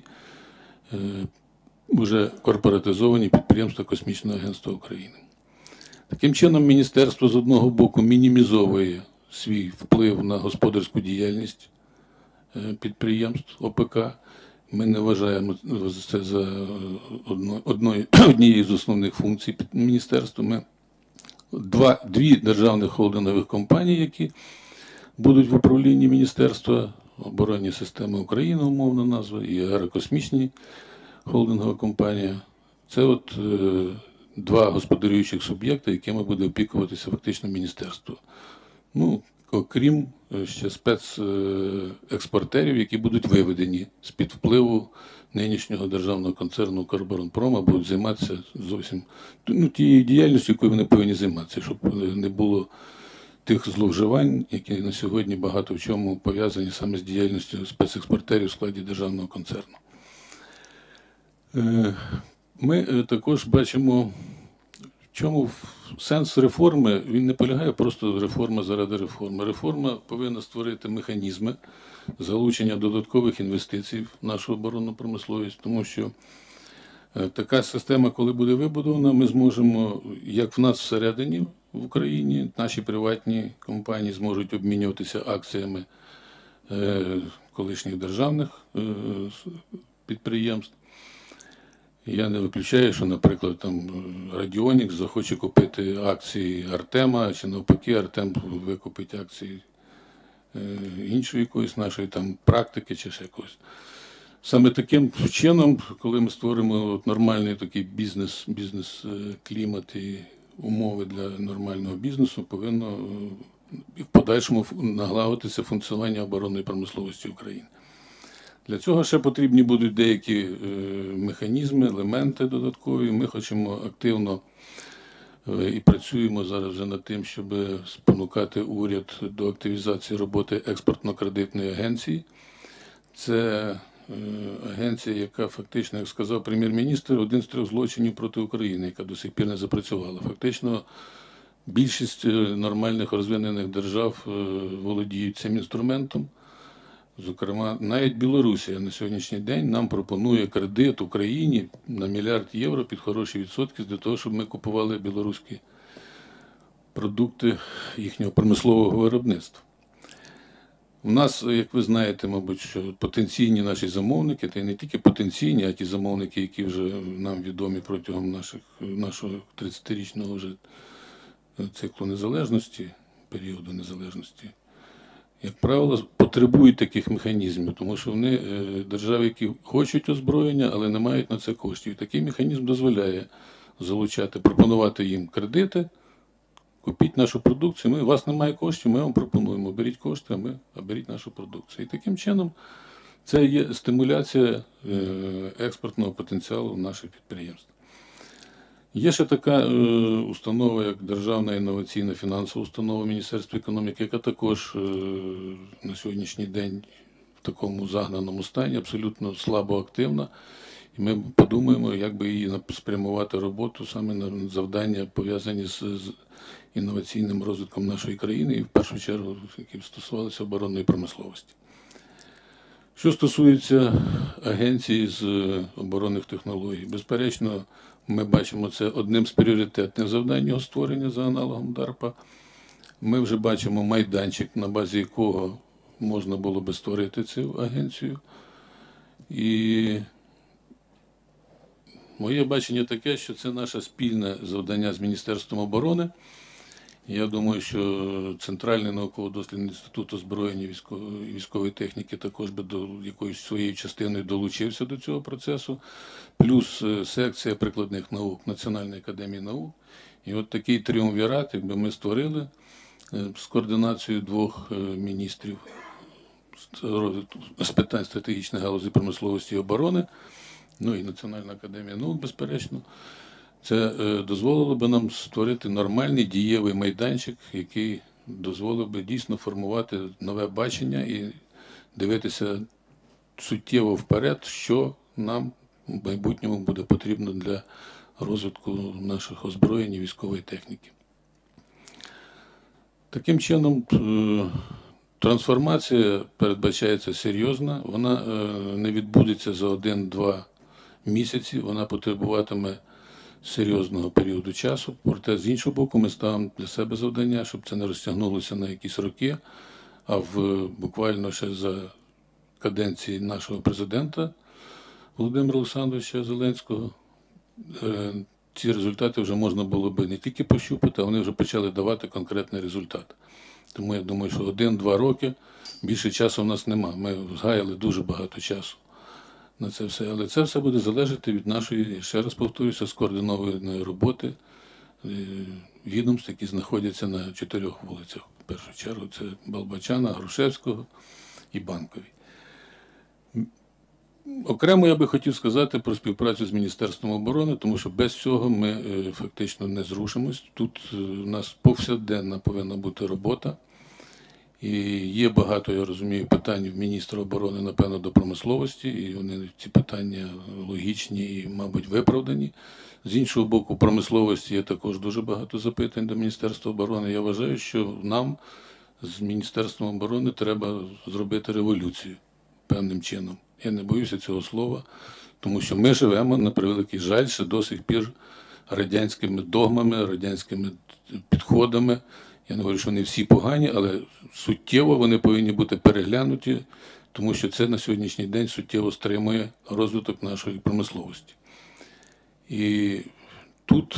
E: вже корпоратизовані підприємства Космічного агентства України. Таким чином, міністерство з одного боку мінімізовує свій вплив на господарську діяльність підприємств ОПК. Ми не вважаємо це за однією з основних функцій міністерства. Дві державних холдингових компанії, які будуть в управлінні Міністерства оборонні системи України, умовна назва, і аерокосмічні холдингова компанія. Це от два господарюючих суб'єкти, якими буде опікуватися фактично міністерство. Ну, окрім ще спецекспортерів, які будуть виведені з-під впливу нинішнього державного концерну «Укроборонпрома», будуть займатися зовсім тією діяльністю, якою вони повинні займатися, щоб не було тих зловживань, які на сьогодні багато в чому пов'язані саме з діяльністю спецекспортерів в складі державного концерну. Ми також бачимо, в чому сенс реформи. Він не полягає просто реформа заради реформи. Реформа повинна створити механізми залучення додаткових інвестицій в нашу оборонну промисловість, тому що така система, коли буде вибудована, ми зможемо, як в нас всередині в Україні, наші приватні компанії зможуть обмінюватися акціями колишніх державних підприємств. Я не виключаю, що, наприклад, там Радіонікс захоче купити акції Артема, чи навпаки Артем викупить акції іншої якоїсь нашої там практики чи ще якось. Саме таким чином, коли ми створимо нормальний такий бізнес-клімат і умови для нормального бізнесу, повинно в подальшому налагодитися функціонування оборонної промисловості України. Для цього ще потрібні будуть деякі механізми, елементи додаткові. Ми хочемо активно і працюємо зараз вже над тим, щоб спонукати уряд до активізації роботи експортно-кредитної агенції. Це агенція, яка фактично, як сказав прем'єр-міністр, один з 3 злочинів проти України, яка до сих пір не запрацювала. Фактично, більшість нормальних розвинених держав володіють цим інструментом. Зокрема, навіть Білорусія на сьогоднішній день нам пропонує кредит Україні на 1 мільярд євро під хороші відсотки для того, щоб ми купували білоруські продукти їхнього промислового виробництва. У нас, як ви знаєте, мабуть, що потенційні наші замовники, та й не тільки потенційні, а ті замовники, які вже нам відомі протягом нашого 30-річного вже циклу незалежності, періоду незалежності, як правило, потребують таких механізмів, тому що вони держави, які хочуть озброєння, але не мають на це коштів. І такий механізм дозволяє залучати, пропонувати їм кредити, купіть нашу продукцію, у вас немає коштів, ми вам пропонуємо, беріть кошти, а беріть нашу продукцію. І таким чином це є стимуляція експортного потенціалу наших підприємств. Є ще така установа, як Державна інноваційна фінансова установа Міністерства економіки, яка також на сьогоднішній день в такому загнаному стані, абсолютно слабо активна. І ми подумаємо, як би її спрямувати роботу саме на завдання, пов'язані з інноваційним розвитком нашої країни і в першу чергу, які стосувалися оборонної промисловості. Що стосується агенції з оборонних технологій, безперечно, ми бачимо це одним з пріоритетних завдань його створення за аналогом ДАРПа. Ми вже бачимо майданчик, на базі якого можна було би створити цю агенцію. І моє бачення таке, що це наше спільне завдання з Міністерством оборони. Я думаю, що Центральний науково-дослідний інститут озброєння і військової техніки також би до якоюсь своєю частиною долучився до цього процесу. Плюс секція прикладних наук Національної академії наук. І от такий тріумвірат, якби ми створили з координацією 2 міністрів з питань стратегічних галузей промисловості і оборони, ну і Національна академія наук, безперечно. Це дозволило би нам створити нормальний дієвий майданчик, який дозволив би дійсно формувати нове бачення і дивитися суттєво вперед, що нам в майбутньому буде потрібно для розвитку наших озброєнь і військової техніки. Таким чином, трансформація передбачається серйозна, вона не відбудеться за 1-2 місяці, вона потребуватиме серйозного періоду часу. Проте, з іншого боку, ми ставимо для себе завдання, щоб це не розтягнулося на якісь роки, а буквально ще за каденції нашого президента Володимира Олександровича Зеленського ці результати вже можна було би не тільки пощупати, а вони вже почали давати конкретний результат. Тому я думаю, що 1-2 роки більше часу в нас нема. Ми згаяли дуже багато часу на це все. Але це все буде залежати від нашої, ще раз повторюся, скоординованої роботи відомств, які знаходяться на 4 вулицях. В першу чергу це Балбачана, Грушевського і Банковій. Окремо я би хотів сказати про співпрацю з Міністерством оборони, тому що без цього ми фактично не зрушимось. Тут у нас повсякденна повинна бути робота. І є багато, я розумію, питань в міністра оборони, напевно, до промисловості, і вони, ці питання логічні і, мабуть, виправдані. З іншого боку, промисловості є також дуже багато запитань до Міністерства оборони. Я вважаю, що нам з Міністерством оборони треба зробити революцію певним чином. Я не боюся цього слова, тому що ми живемо, на превеликий жаль, ще до сих пір радянськими догмами, радянськими підходами. Я не говорю, що вони всі погані, але суттєво вони повинні бути переглянуті, тому що це на сьогоднішній день суттєво стримує розвиток нашої промисловості. І тут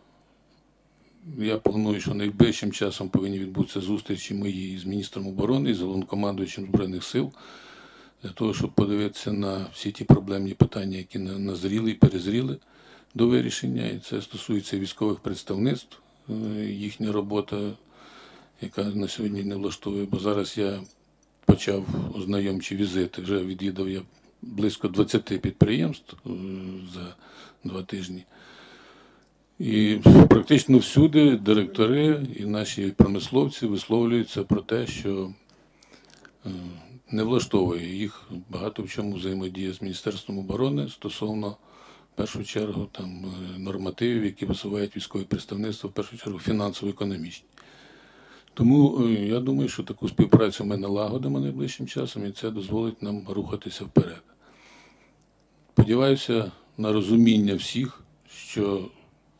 E: я планую, що найближчим часом повинні відбутися зустрічі мої з міністром оборони і з головнокомандуючим Збройних сил, для того, щоб подивитися на всі ті проблемні питання, які назріли і перезріли до вирішення. І це стосується військових представництв, їхня робота, яка на сьогодні не влаштовує. Бо зараз я почав ознайомчі візити, вже відвідав я близько 20 підприємств за 2 тижні. І практично всюди директори і наші промисловці висловлюються про те, що не влаштовує їх багато в чому взаємодія з Міністерством оборони стосовно, в першу чергу, там, нормативів, які висувають військові представництва, в першу чергу фінансово-економічні. Тому я думаю, що таку співпрацю ми налагодимо найближчим часом, і це дозволить нам рухатися вперед. Сподіваюся на розуміння всіх, що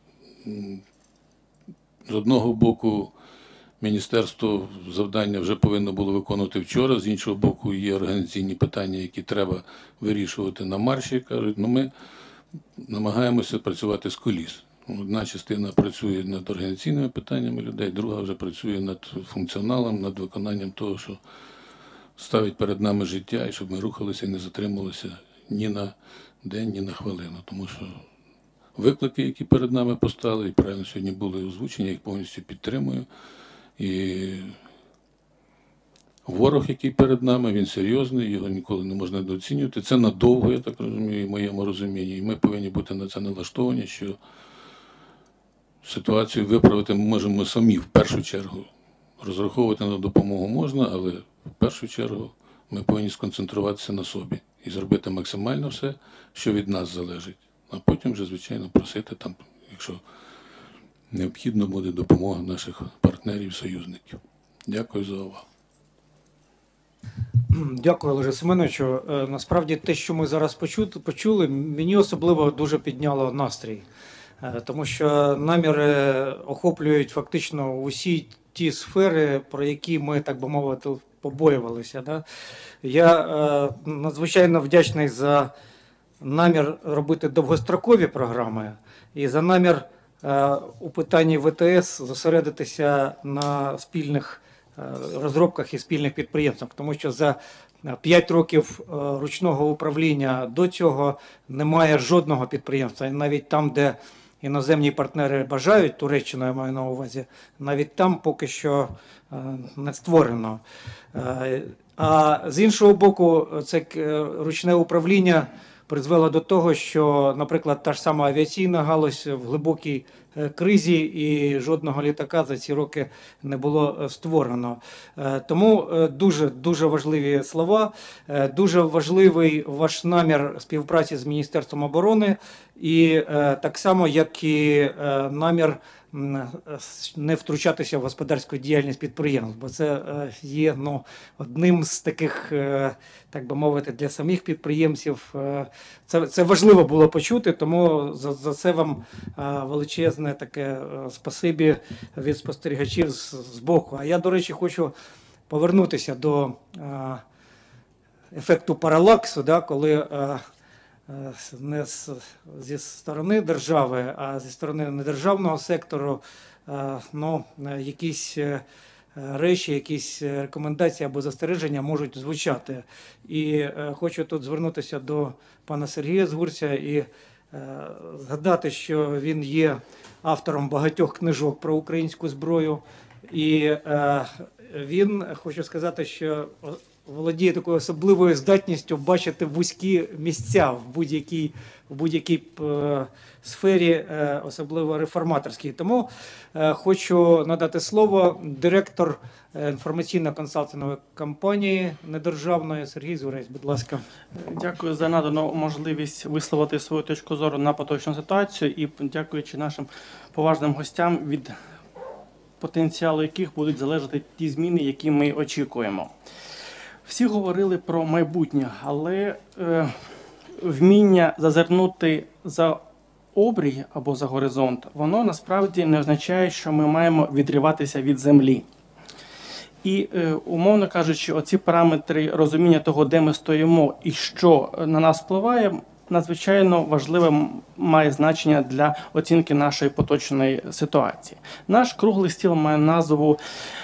E: з одного боку міністерство завдання вже повинно було виконувати вчора, з іншого боку є організаційні питання, які треба вирішувати на марші, кажуть, ми намагаємося працювати з коліс. Одна частина працює над організаційними питаннями людей, друга вже працює над функціоналом, над виконанням того, що ставить перед нами життя, і щоб ми рухалися і не затрималися ні на день, ні на хвилину. Тому що виклики, які перед нами постали, і правильно сьогодні були озвучені, я їх повністю підтримую. І ворог, який перед нами, він серйозний, його ніколи не можна недооцінювати. Це надовго, я так розумію, в моєму розумінні. І ми повинні бути на це налаштовані, що ситуацію виправити ми можемо самі в першу чергу. Розраховувати на допомогу можна, але в першу чергу ми повинні сконцентруватися на собі і зробити максимально все, що від нас залежить. А потім вже, звичайно, просити там, якщо необхідно буде допомога наших партнерів, союзників. Дякую за увагу.
B: Дякую, Олеже Семеновичу. Насправді те, що ми зараз почули, мені особливо дуже підняло настрій. Тому що наміри охоплюють фактично усі ті сфери, про які ми, так би мовити, побоювалися. Да? Я надзвичайно вдячний за намір робити довгострокові програми і за намір у питанні ВТС зосередитися на спільних розробках і спільних підприємствах, тому що за 5 років ручного управління до цього немає жодного підприємства, і навіть там, де іноземні партнери бажають, Туреччину я маю на увазі, навіть там поки що не створено. А з іншого боку, це ручне управління призвело до того, що, наприклад, та ж сама авіаційна галузь в глибокій кризі і жодного літака за ці роки не було створено. Тому дуже важливі слова, дуже важливий ваш намір співпраці з Міністерством оборони і так само, як і намір не втручатися в господарську діяльність підприємств, бо це є одним з таких, так би мовити, для самих підприємців. Це важливо було почути, тому за це вам величезне таке спасибі від спостерігачів з боку. А я, до речі, хочу повернутися до ефекту паралаксу, коли не зі сторони держави, а зі сторони недержавного сектору якісь речі, якісь рекомендації або застереження можуть звучати. І хочу тут звернутися до пана Сергія Згурця і згадати, що він є автором багатьох книжок про українську зброю. І він, хочу сказати, що володіє такою особливою здатністю бачити вузькі місця в будь-якій сфері, особливо реформаторській. Тому хочу надати слово директор інформаційно-консалтингової компанії недержавної Сергій Згурець. Будь ласка.
F: Дякую за надану можливість висловити свою точку зору на поточну ситуацію і дякуючи нашим поважним гостям, від потенціалу яких будуть залежати ті зміни, які ми очікуємо. Всі говорили про майбутнє, але вміння зазирнути за обрій або за горизонт, воно насправді не означає, що ми маємо відриватися від землі. І, умовно кажучи, оці параметри розуміння того, де ми стоїмо і що на нас впливає, надзвичайно важливе має значення для оцінки нашої поточної ситуації. Наш круглий стіл має назву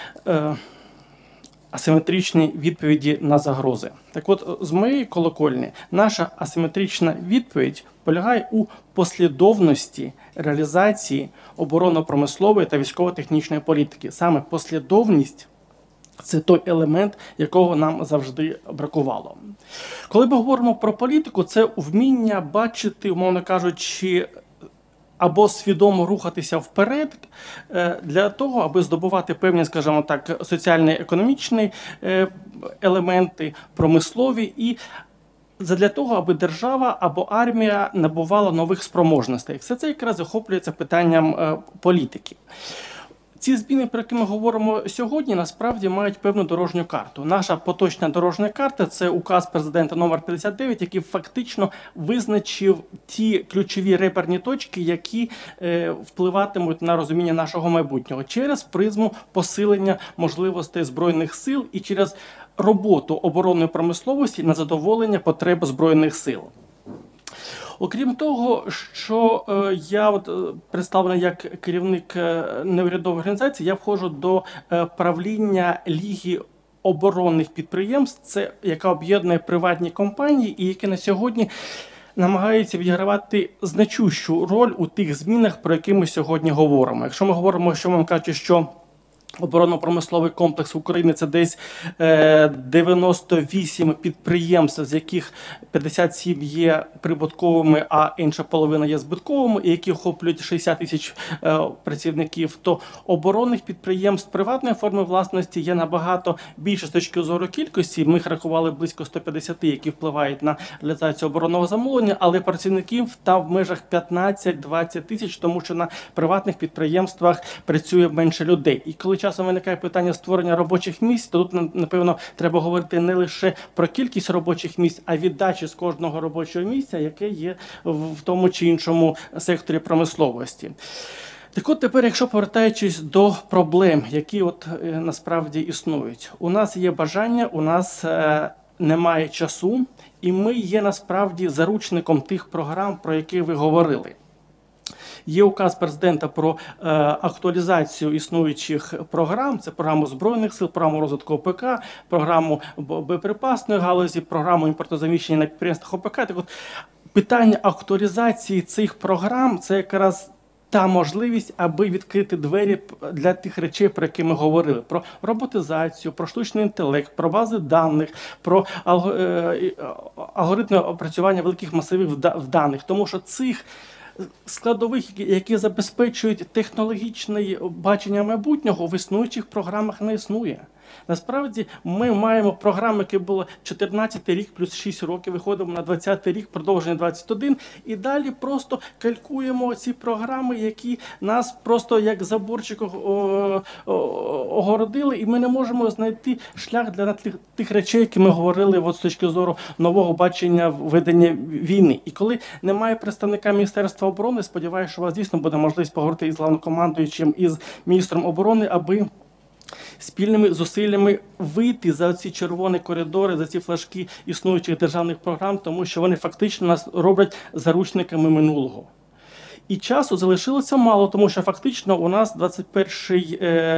F: асиметричні відповіді на загрози. Так от, з моєї колокольні, наша асиметрична відповідь полягає у послідовності реалізації оборонно-промислової та військово-технічної політики. Саме послідовність – це той елемент, якого нам завжди бракувало. Коли ми говоримо про політику, це вміння бачити, умовно кажучи, або свідомо рухатися вперед для того, аби здобувати певні, скажімо так, соціально-економічні елементи, промислові, і для того, аби держава або армія набувала нових спроможностей. Все це якраз захоплюється питанням політики. Ці зміни, про які ми говоримо сьогодні, насправді мають певну дорожню карту. Наша поточна дорожня карта – це указ президента номер 59, який фактично визначив ті ключові реперні точки, які впливатимуть на розуміння нашого майбутнього через призму посилення можливостей Збройних сил і через роботу оборонної промисловості на задоволення потреб Збройних сил. Окрім того, що я представлений як керівник неурядової організації, я входжу до правління Ліги оборонних підприємств, яка об'єднує приватні компанії і які на сьогодні намагаються відігравати значущу роль у тих змінах, про які ми сьогодні говоримо. Якщо ми говоримо, що вам кажуть, що оборонно-промисловий комплекс України – це десь 98 підприємств, з яких 57 є прибутковими, а інша половина є збитковими, і які охоплюють 60 тисяч працівників, то оборонних підприємств приватної форми власності є набагато більше з точки зору кількості. Ми їх рахували близько 150, які впливають на реалізацію оборонного замовлення, але працівників там в межах 15-20 тисяч, тому що на приватних підприємствах працює менше людей. І коли часом виникає питання створення робочих місць, то тут, напевно, треба говорити не лише про кількість робочих місць, а віддачі з кожного робочого місця, яке є в тому чи іншому секторі промисловості. Так от тепер, якщо повертаючись до проблем, які насправді існують. У нас є бажання, у нас немає часу, і ми є насправді заручником тих програм, про які ви говорили. Є указ президента про актуалізацію існуючих програм. Це програму Збройних сил, програму розвитку ОПК, програму боєприпасної галузі, програму імпортозаміщення на підприємствах ОПК. Так от, питання актуалізації цих програм – це якраз та можливість, аби відкрити двері для тих речей, про які ми говорили: про роботизацію, про штучний інтелект, про бази даних, про алгоритми опрацювання великих масивів даних. Тому що цих складових, які забезпечують технологічне бачення майбутнього, в існуючих програмах не існує. Насправді, ми маємо програму, яка була 14-й рік плюс 6 років, виходимо на 20-й рік, продовження 21, і далі просто калькуємо ці програми, які нас просто як заборчик огородили, і ми не можемо знайти шлях для тих речей, які ми говорили от, з точки зору нового бачення ведення війни. І коли немає представника Міністерства оборони, сподіваюся, що у вас дійсно буде можливість поговорити із главнокомандуючим, із міністром оборони, аби спільними зусиллями вийти за ці червоні коридори, за ці флажки існуючих державних програм, тому що вони фактично нас роблять заручниками минулого. І часу залишилося мало, тому що фактично у нас 21-й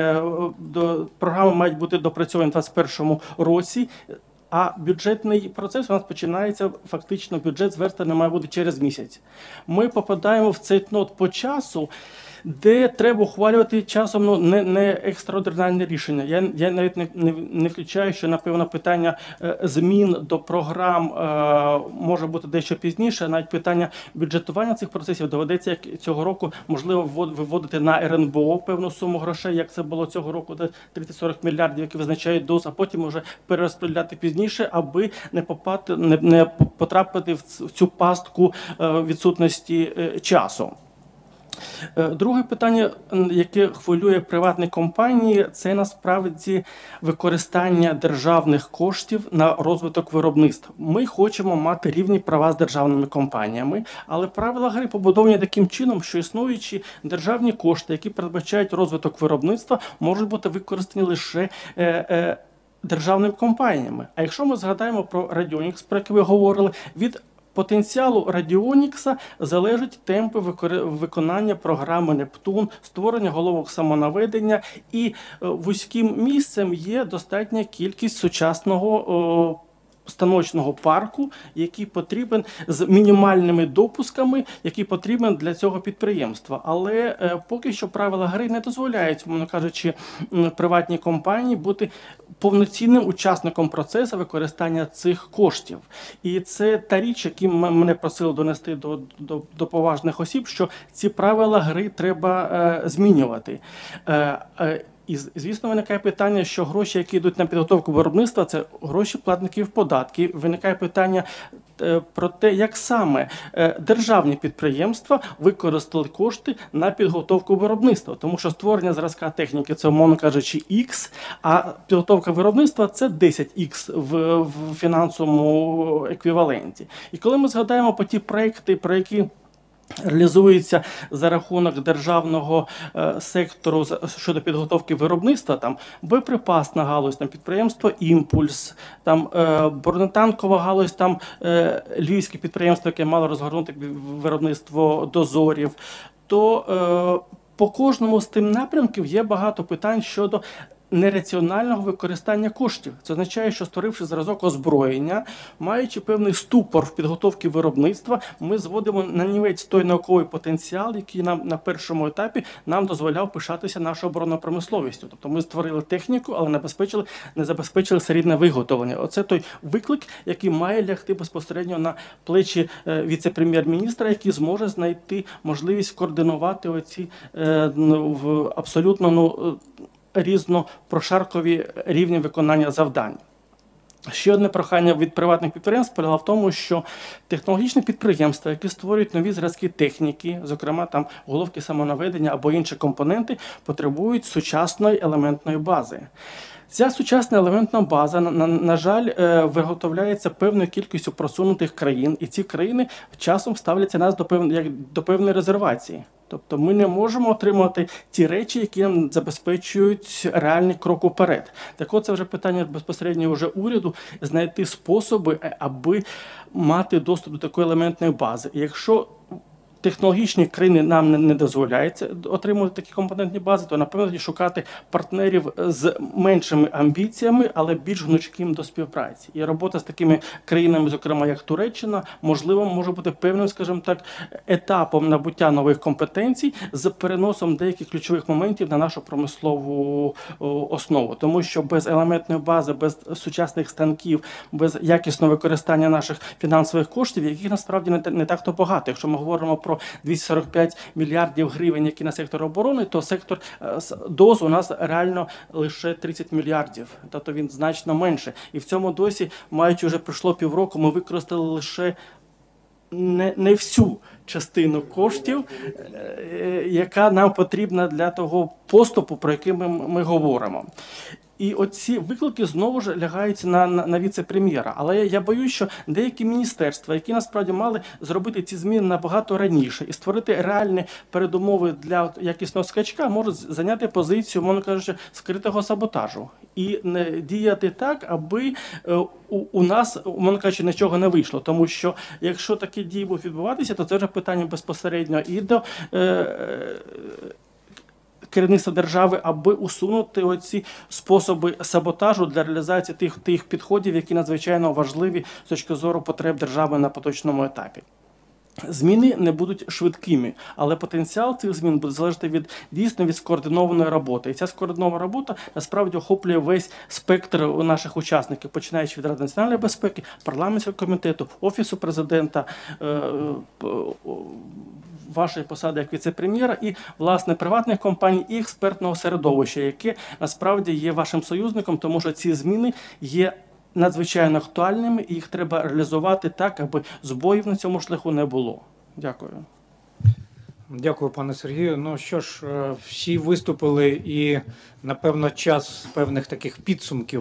F: програми мають бути допрацьовані в 2021 році, а бюджетний процес у нас починається, фактично бюджет зверстаний має бути через місяць. Ми попадаємо в цей нот по часу, де треба ухвалювати часом не екстраординарне рішення. Я навіть не включаю, що, напевно, питання змін до програм може бути дещо пізніше, навіть питання бюджетування цих процесів доведеться як цього року, можливо, виводити на РНБО певну суму грошей, як це було цього року, 30-40 мільярдів, які визначають ДОЗ, а потім вже перерозподіляти пізніше, аби не потрапити в цю пастку відсутності часу. Друге питання, яке хвилює приватні компанії, це насправді використання державних коштів на розвиток виробництва. Ми хочемо мати рівні права з державними компаніями, але правила гри побудовані таким чином, що існуючі державні кошти, які передбачають розвиток виробництва, можуть бути використані лише державними компаніями. А якщо ми згадаємо про Радіонікс, про який ви говорили, від потенціалу Радіонікса залежать темпи виконання програми «Нептун», створення головок самонаведення, і вузьким місцем є достатня кількість сучасного станочного парку, який потрібен з мінімальними допусками, який потрібен для цього підприємства. Але поки що правила гри не дозволяють, мовно кажучи, приватній компанії бути повноцінним учасником процесу використання цих коштів. І це та річ, яку мене просили донести до поважних осіб, що ці правила гри треба змінювати. І, звісно, виникає питання, що гроші, які йдуть на підготовку виробництва, це гроші платників податків. Виникає питання про те, як саме державні підприємства використали кошти на підготовку виробництва. Тому що створення зразка техніки – це, умовно кажучи, X, а підготовка виробництва – це 10X в фінансовому еквіваленті. І коли ми згадаємо про ті проекти, про які реалізується за рахунок державного сектору щодо підготовки виробництва, там боєприпасна галузь, там підприємство «Імпульс», там бронетанкова галузь, там львівське підприємство, яке мало розгорнути виробництво дозорів, то по кожному з тих напрямків є багато питань щодо нераціонального використання коштів. Це означає, що створивши зразок озброєння, маючи певний ступор в підготовці виробництва, ми зводимо на нівець той науковий потенціал, який нам на першому етапі нам дозволяв пишатися нашою оборонною промисловістю. Тобто ми створили техніку, але не забезпечили серійне виготовлення. Оце той виклик, який має лягти безпосередньо на плечі віце-прем'єр-міністра, який зможе знайти можливість координувати оці абсолютно різнопрошаркові рівні виконання завдань. Ще одне прохання від приватних підприємств полягало в тому, що технологічні підприємства, які створюють нові зразки техніки, зокрема там головки самонаведення або інші компоненти, потребують сучасної елементної бази. Ця сучасна елементна база, на жаль, виготовляється певною кількістю просунутих країн, і ці країни часом ставляться нас до певної резервації. Тобто ми не можемо отримувати ті речі, які нам забезпечують реальний крок уперед. Так от це вже питання безпосередньо вже уряду – знайти способи, аби мати доступ до такої елементної бази. І якщо технологічні країни нам не дозволяється отримувати такі компонентні бази, то напевно тоді шукати партнерів з меншими амбіціями, але більш гнучким до співпраці. І робота з такими країнами, зокрема як Туреччина, можливо, може бути певним, скажімо так, етапом набуття нових компетенцій з переносом деяких ключових моментів на нашу промислову основу. Тому що без елементної бази, без сучасних станків, без якісного використання наших фінансових коштів, яких насправді не так-то багато. Якщо ми говоримо про 245 мільярдів гривень, які на сектор оборони, то сектор ДОЗ у нас реально лише 30 мільярдів, тобто він значно менше. І в цьому досі, маючи вже пройшло півроку, ми використали лише не всю частину коштів, яка нам потрібна для того поступу, про який ми говоримо. І оці виклики знову ж лягаються на віце-прем'єра. Але я боюсь, що деякі міністерства, які насправді мали зробити ці зміни набагато раніше і створити реальні передумови для якісного скачка, можуть зайняти позицію, мовно кажучи, скритого саботажу. І не діяти так, аби у нас, мовно кажучи, нічого не вийшло. Тому що якщо такі дії будуть відбуватися, то це вже питання безпосередньо і до керівництва держави, аби усунути оці способи саботажу для реалізації тих підходів, які надзвичайно важливі з точки зору потреб держави на поточному етапі. Зміни не будуть швидкими, але потенціал цих змін буде залежати дійсно від скоординованої роботи. І ця скоординована робота насправді охоплює весь спектр наших учасників, починаючи від Ради національної безпеки, парламентського комітету, Офісу президента, вашої посади як віце-прем'єра і, власне, приватних компаній і експертного середовища, яке насправді є вашим союзником, тому що ці зміни є надзвичайно актуальними і їх треба реалізувати так, аби збоїв на цьому шляху не було. Дякую.
B: Дякую, пане Сергію. Ну що ж, всі виступили і, напевно, час певних таких підсумків.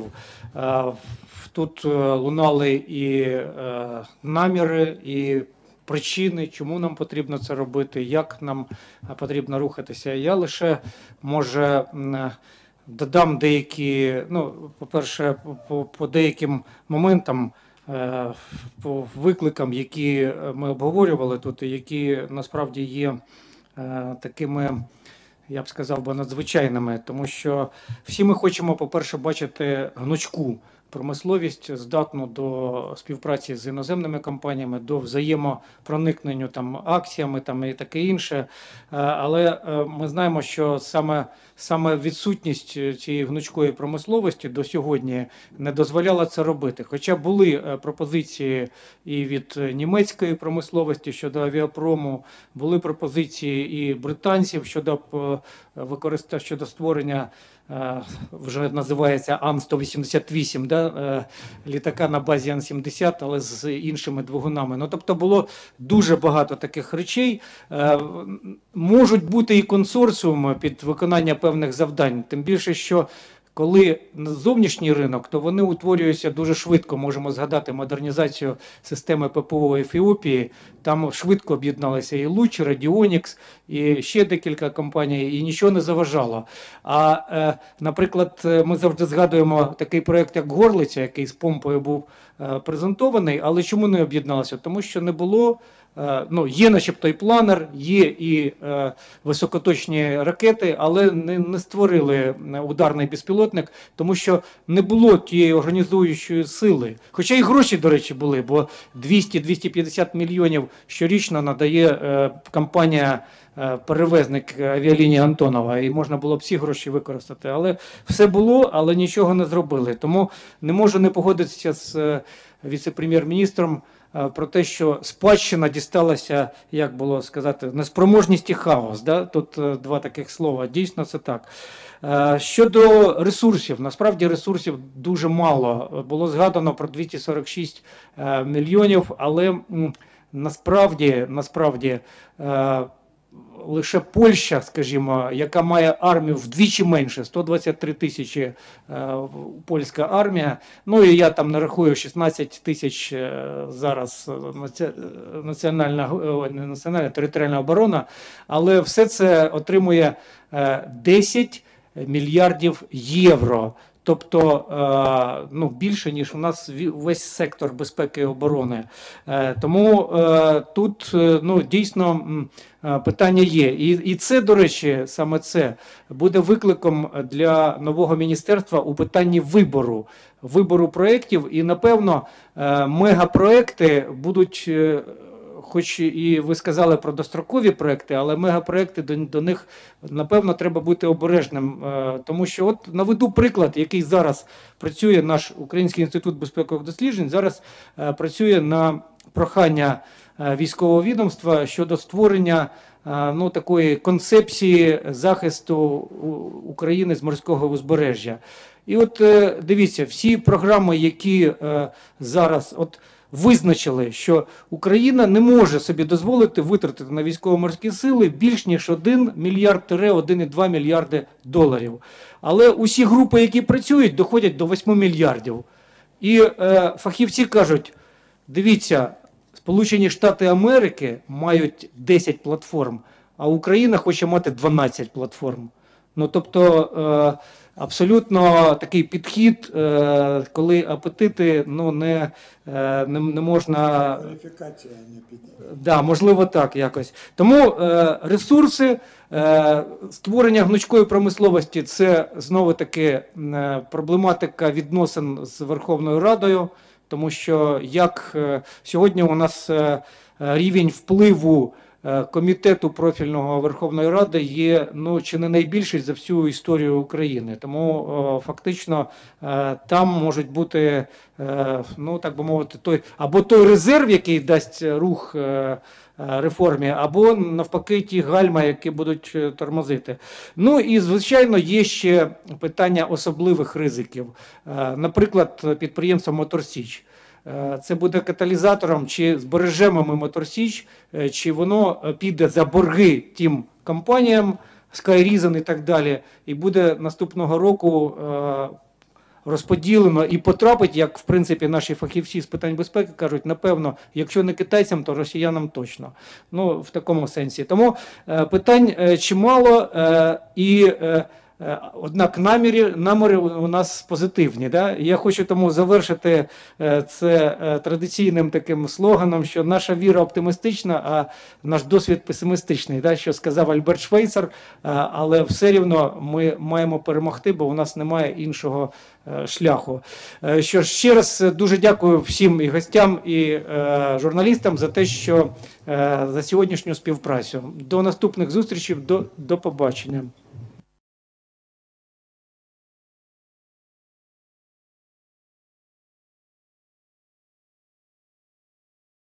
B: Тут лунали і наміри, і причини, чому нам потрібно це робити, як нам потрібно рухатися. Я лише, може, додам деякі, ну, по-перше, по деяким моментам, по викликам, які ми обговорювали тут, і які насправді є такими, я б сказав би, надзвичайними, тому що всі ми хочемо, по-перше, бачити гнучку промисловість, здатну до співпраці з іноземними компаніями, до взаємопроникнення там акціями там і таке інше. Але ми знаємо, що саме відсутність цієї гнучкої промисловості до сьогодні не дозволяла це робити. Хоча були пропозиції і від німецької промисловості щодо авіапрому, були пропозиції і британців щодо створення, вже називається Ан-188, да, літака на базі Ан-70, але з іншими двигунами. Ну, тобто було дуже багато таких речей. Можуть бути і консорціуми під виконання певних завдань, тим більше, що коли зовнішній ринок, то вони утворюються дуже швидко. Можемо згадати модернізацію системи ППО Ефіопії. Там швидко об'єдналися і Луч, і Радіонікс, і ще декілька компаній, і нічого не заважало. А, наприклад, ми завжди згадуємо такий проєкт, як Горлиця, який з помпою був презентований, але чому не об'єдналося? Тому що не було, ну, є начебто і планер, є і високоточні ракети, але не створили ударний безпілотник, тому що не було тієї організуючої сили. Хоча і гроші, до речі, були, бо 200-250 мільйонів щорічно надає компанія перевезник авіалінії Антонова, і можна було б всі гроші використати. Але все було, але нічого не зробили. Тому не можу не погодитися з віце-прем'єр-міністром про те, що спадщина дісталася, як було сказати, неспроможність і хаос. Да? Тут два таких слова. Дійсно, це так. Щодо ресурсів, насправді ресурсів дуже мало. Було згадано про 246 мільйонів, але насправді лише Польща, скажімо, яка має армію вдвічі менше, 123 тисячі польська армія, ну і я там нарахую 16 тисяч зараз національна територіальна оборона, але все це отримує 10 мільярдів євро. тобто більше, ніж у нас весь сектор безпеки і оборони. Тому тут дійсно питання є. І це, до речі, саме це буде викликом для нового міністерства у питанні вибору проєктів. І, напевно, мегапроекти будуть, хоч і ви сказали про дострокові проекти, але мегапроекти, до них, напевно, треба бути обережним. Тому що, от наведу приклад, який зараз працює наш Український інститут безпекових досліджень, зараз працює на прохання військового відомства щодо створення такої концепції захисту України з морського узбережжя. І от дивіться, всі програми, які зараз визначили, що Україна не може собі дозволити витратити на військово-морські сили більш ніж 1 мільярд-1,2 мільярди доларів. Але усі групи, які працюють, доходять до 8 мільярдів. І фахівці кажуть, дивіться, Сполучені Штати Америки мають 10 платформ, а Україна хоче мати 12 платформ. Тобто, абсолютно такий підхід, коли апетити не можна...
C: Кваліфікація не піде.
B: Да, можливо, так якось. Тому ресурси, створення гнучкої промисловості – це знову-таки проблематика відносин з Верховною Радою, тому що як сьогодні у нас рівень впливу Комітету профільного Верховної Ради є чи не найбільший за всю історію України. Тому фактично там можуть бути, так би мовити, той резерв, який дасть рух реформі, або навпаки ті гальма, які будуть тормозити. І, звичайно, є ще питання особливих ризиків. Наприклад, підприємство «Моторсіч». Це буде каталізатором, чи збережемо ми «Моторсіч», чи воно піде за борги тим компаніям, Skyreason і так далі, і буде наступного року розподілено і потрапить, як в принципі наші фахівці з питань безпеки кажуть, напевно, якщо не китайцям, то росіянам точно. В такому сенсі. Тому питань чимало, і однак наміри у нас позитивні. Да? Я хочу тому завершити це традиційним таким слоганом, що наша віра оптимістична, а наш досвід песимістичний, да? Що сказав Альберт Швейцар, але все рівно ми маємо перемогти, бо у нас немає іншого шляху. Що ж, ще раз дуже дякую всім і гостям, і журналістам за те, що за сьогоднішню співпрацю. До наступних зустрічей, до побачення.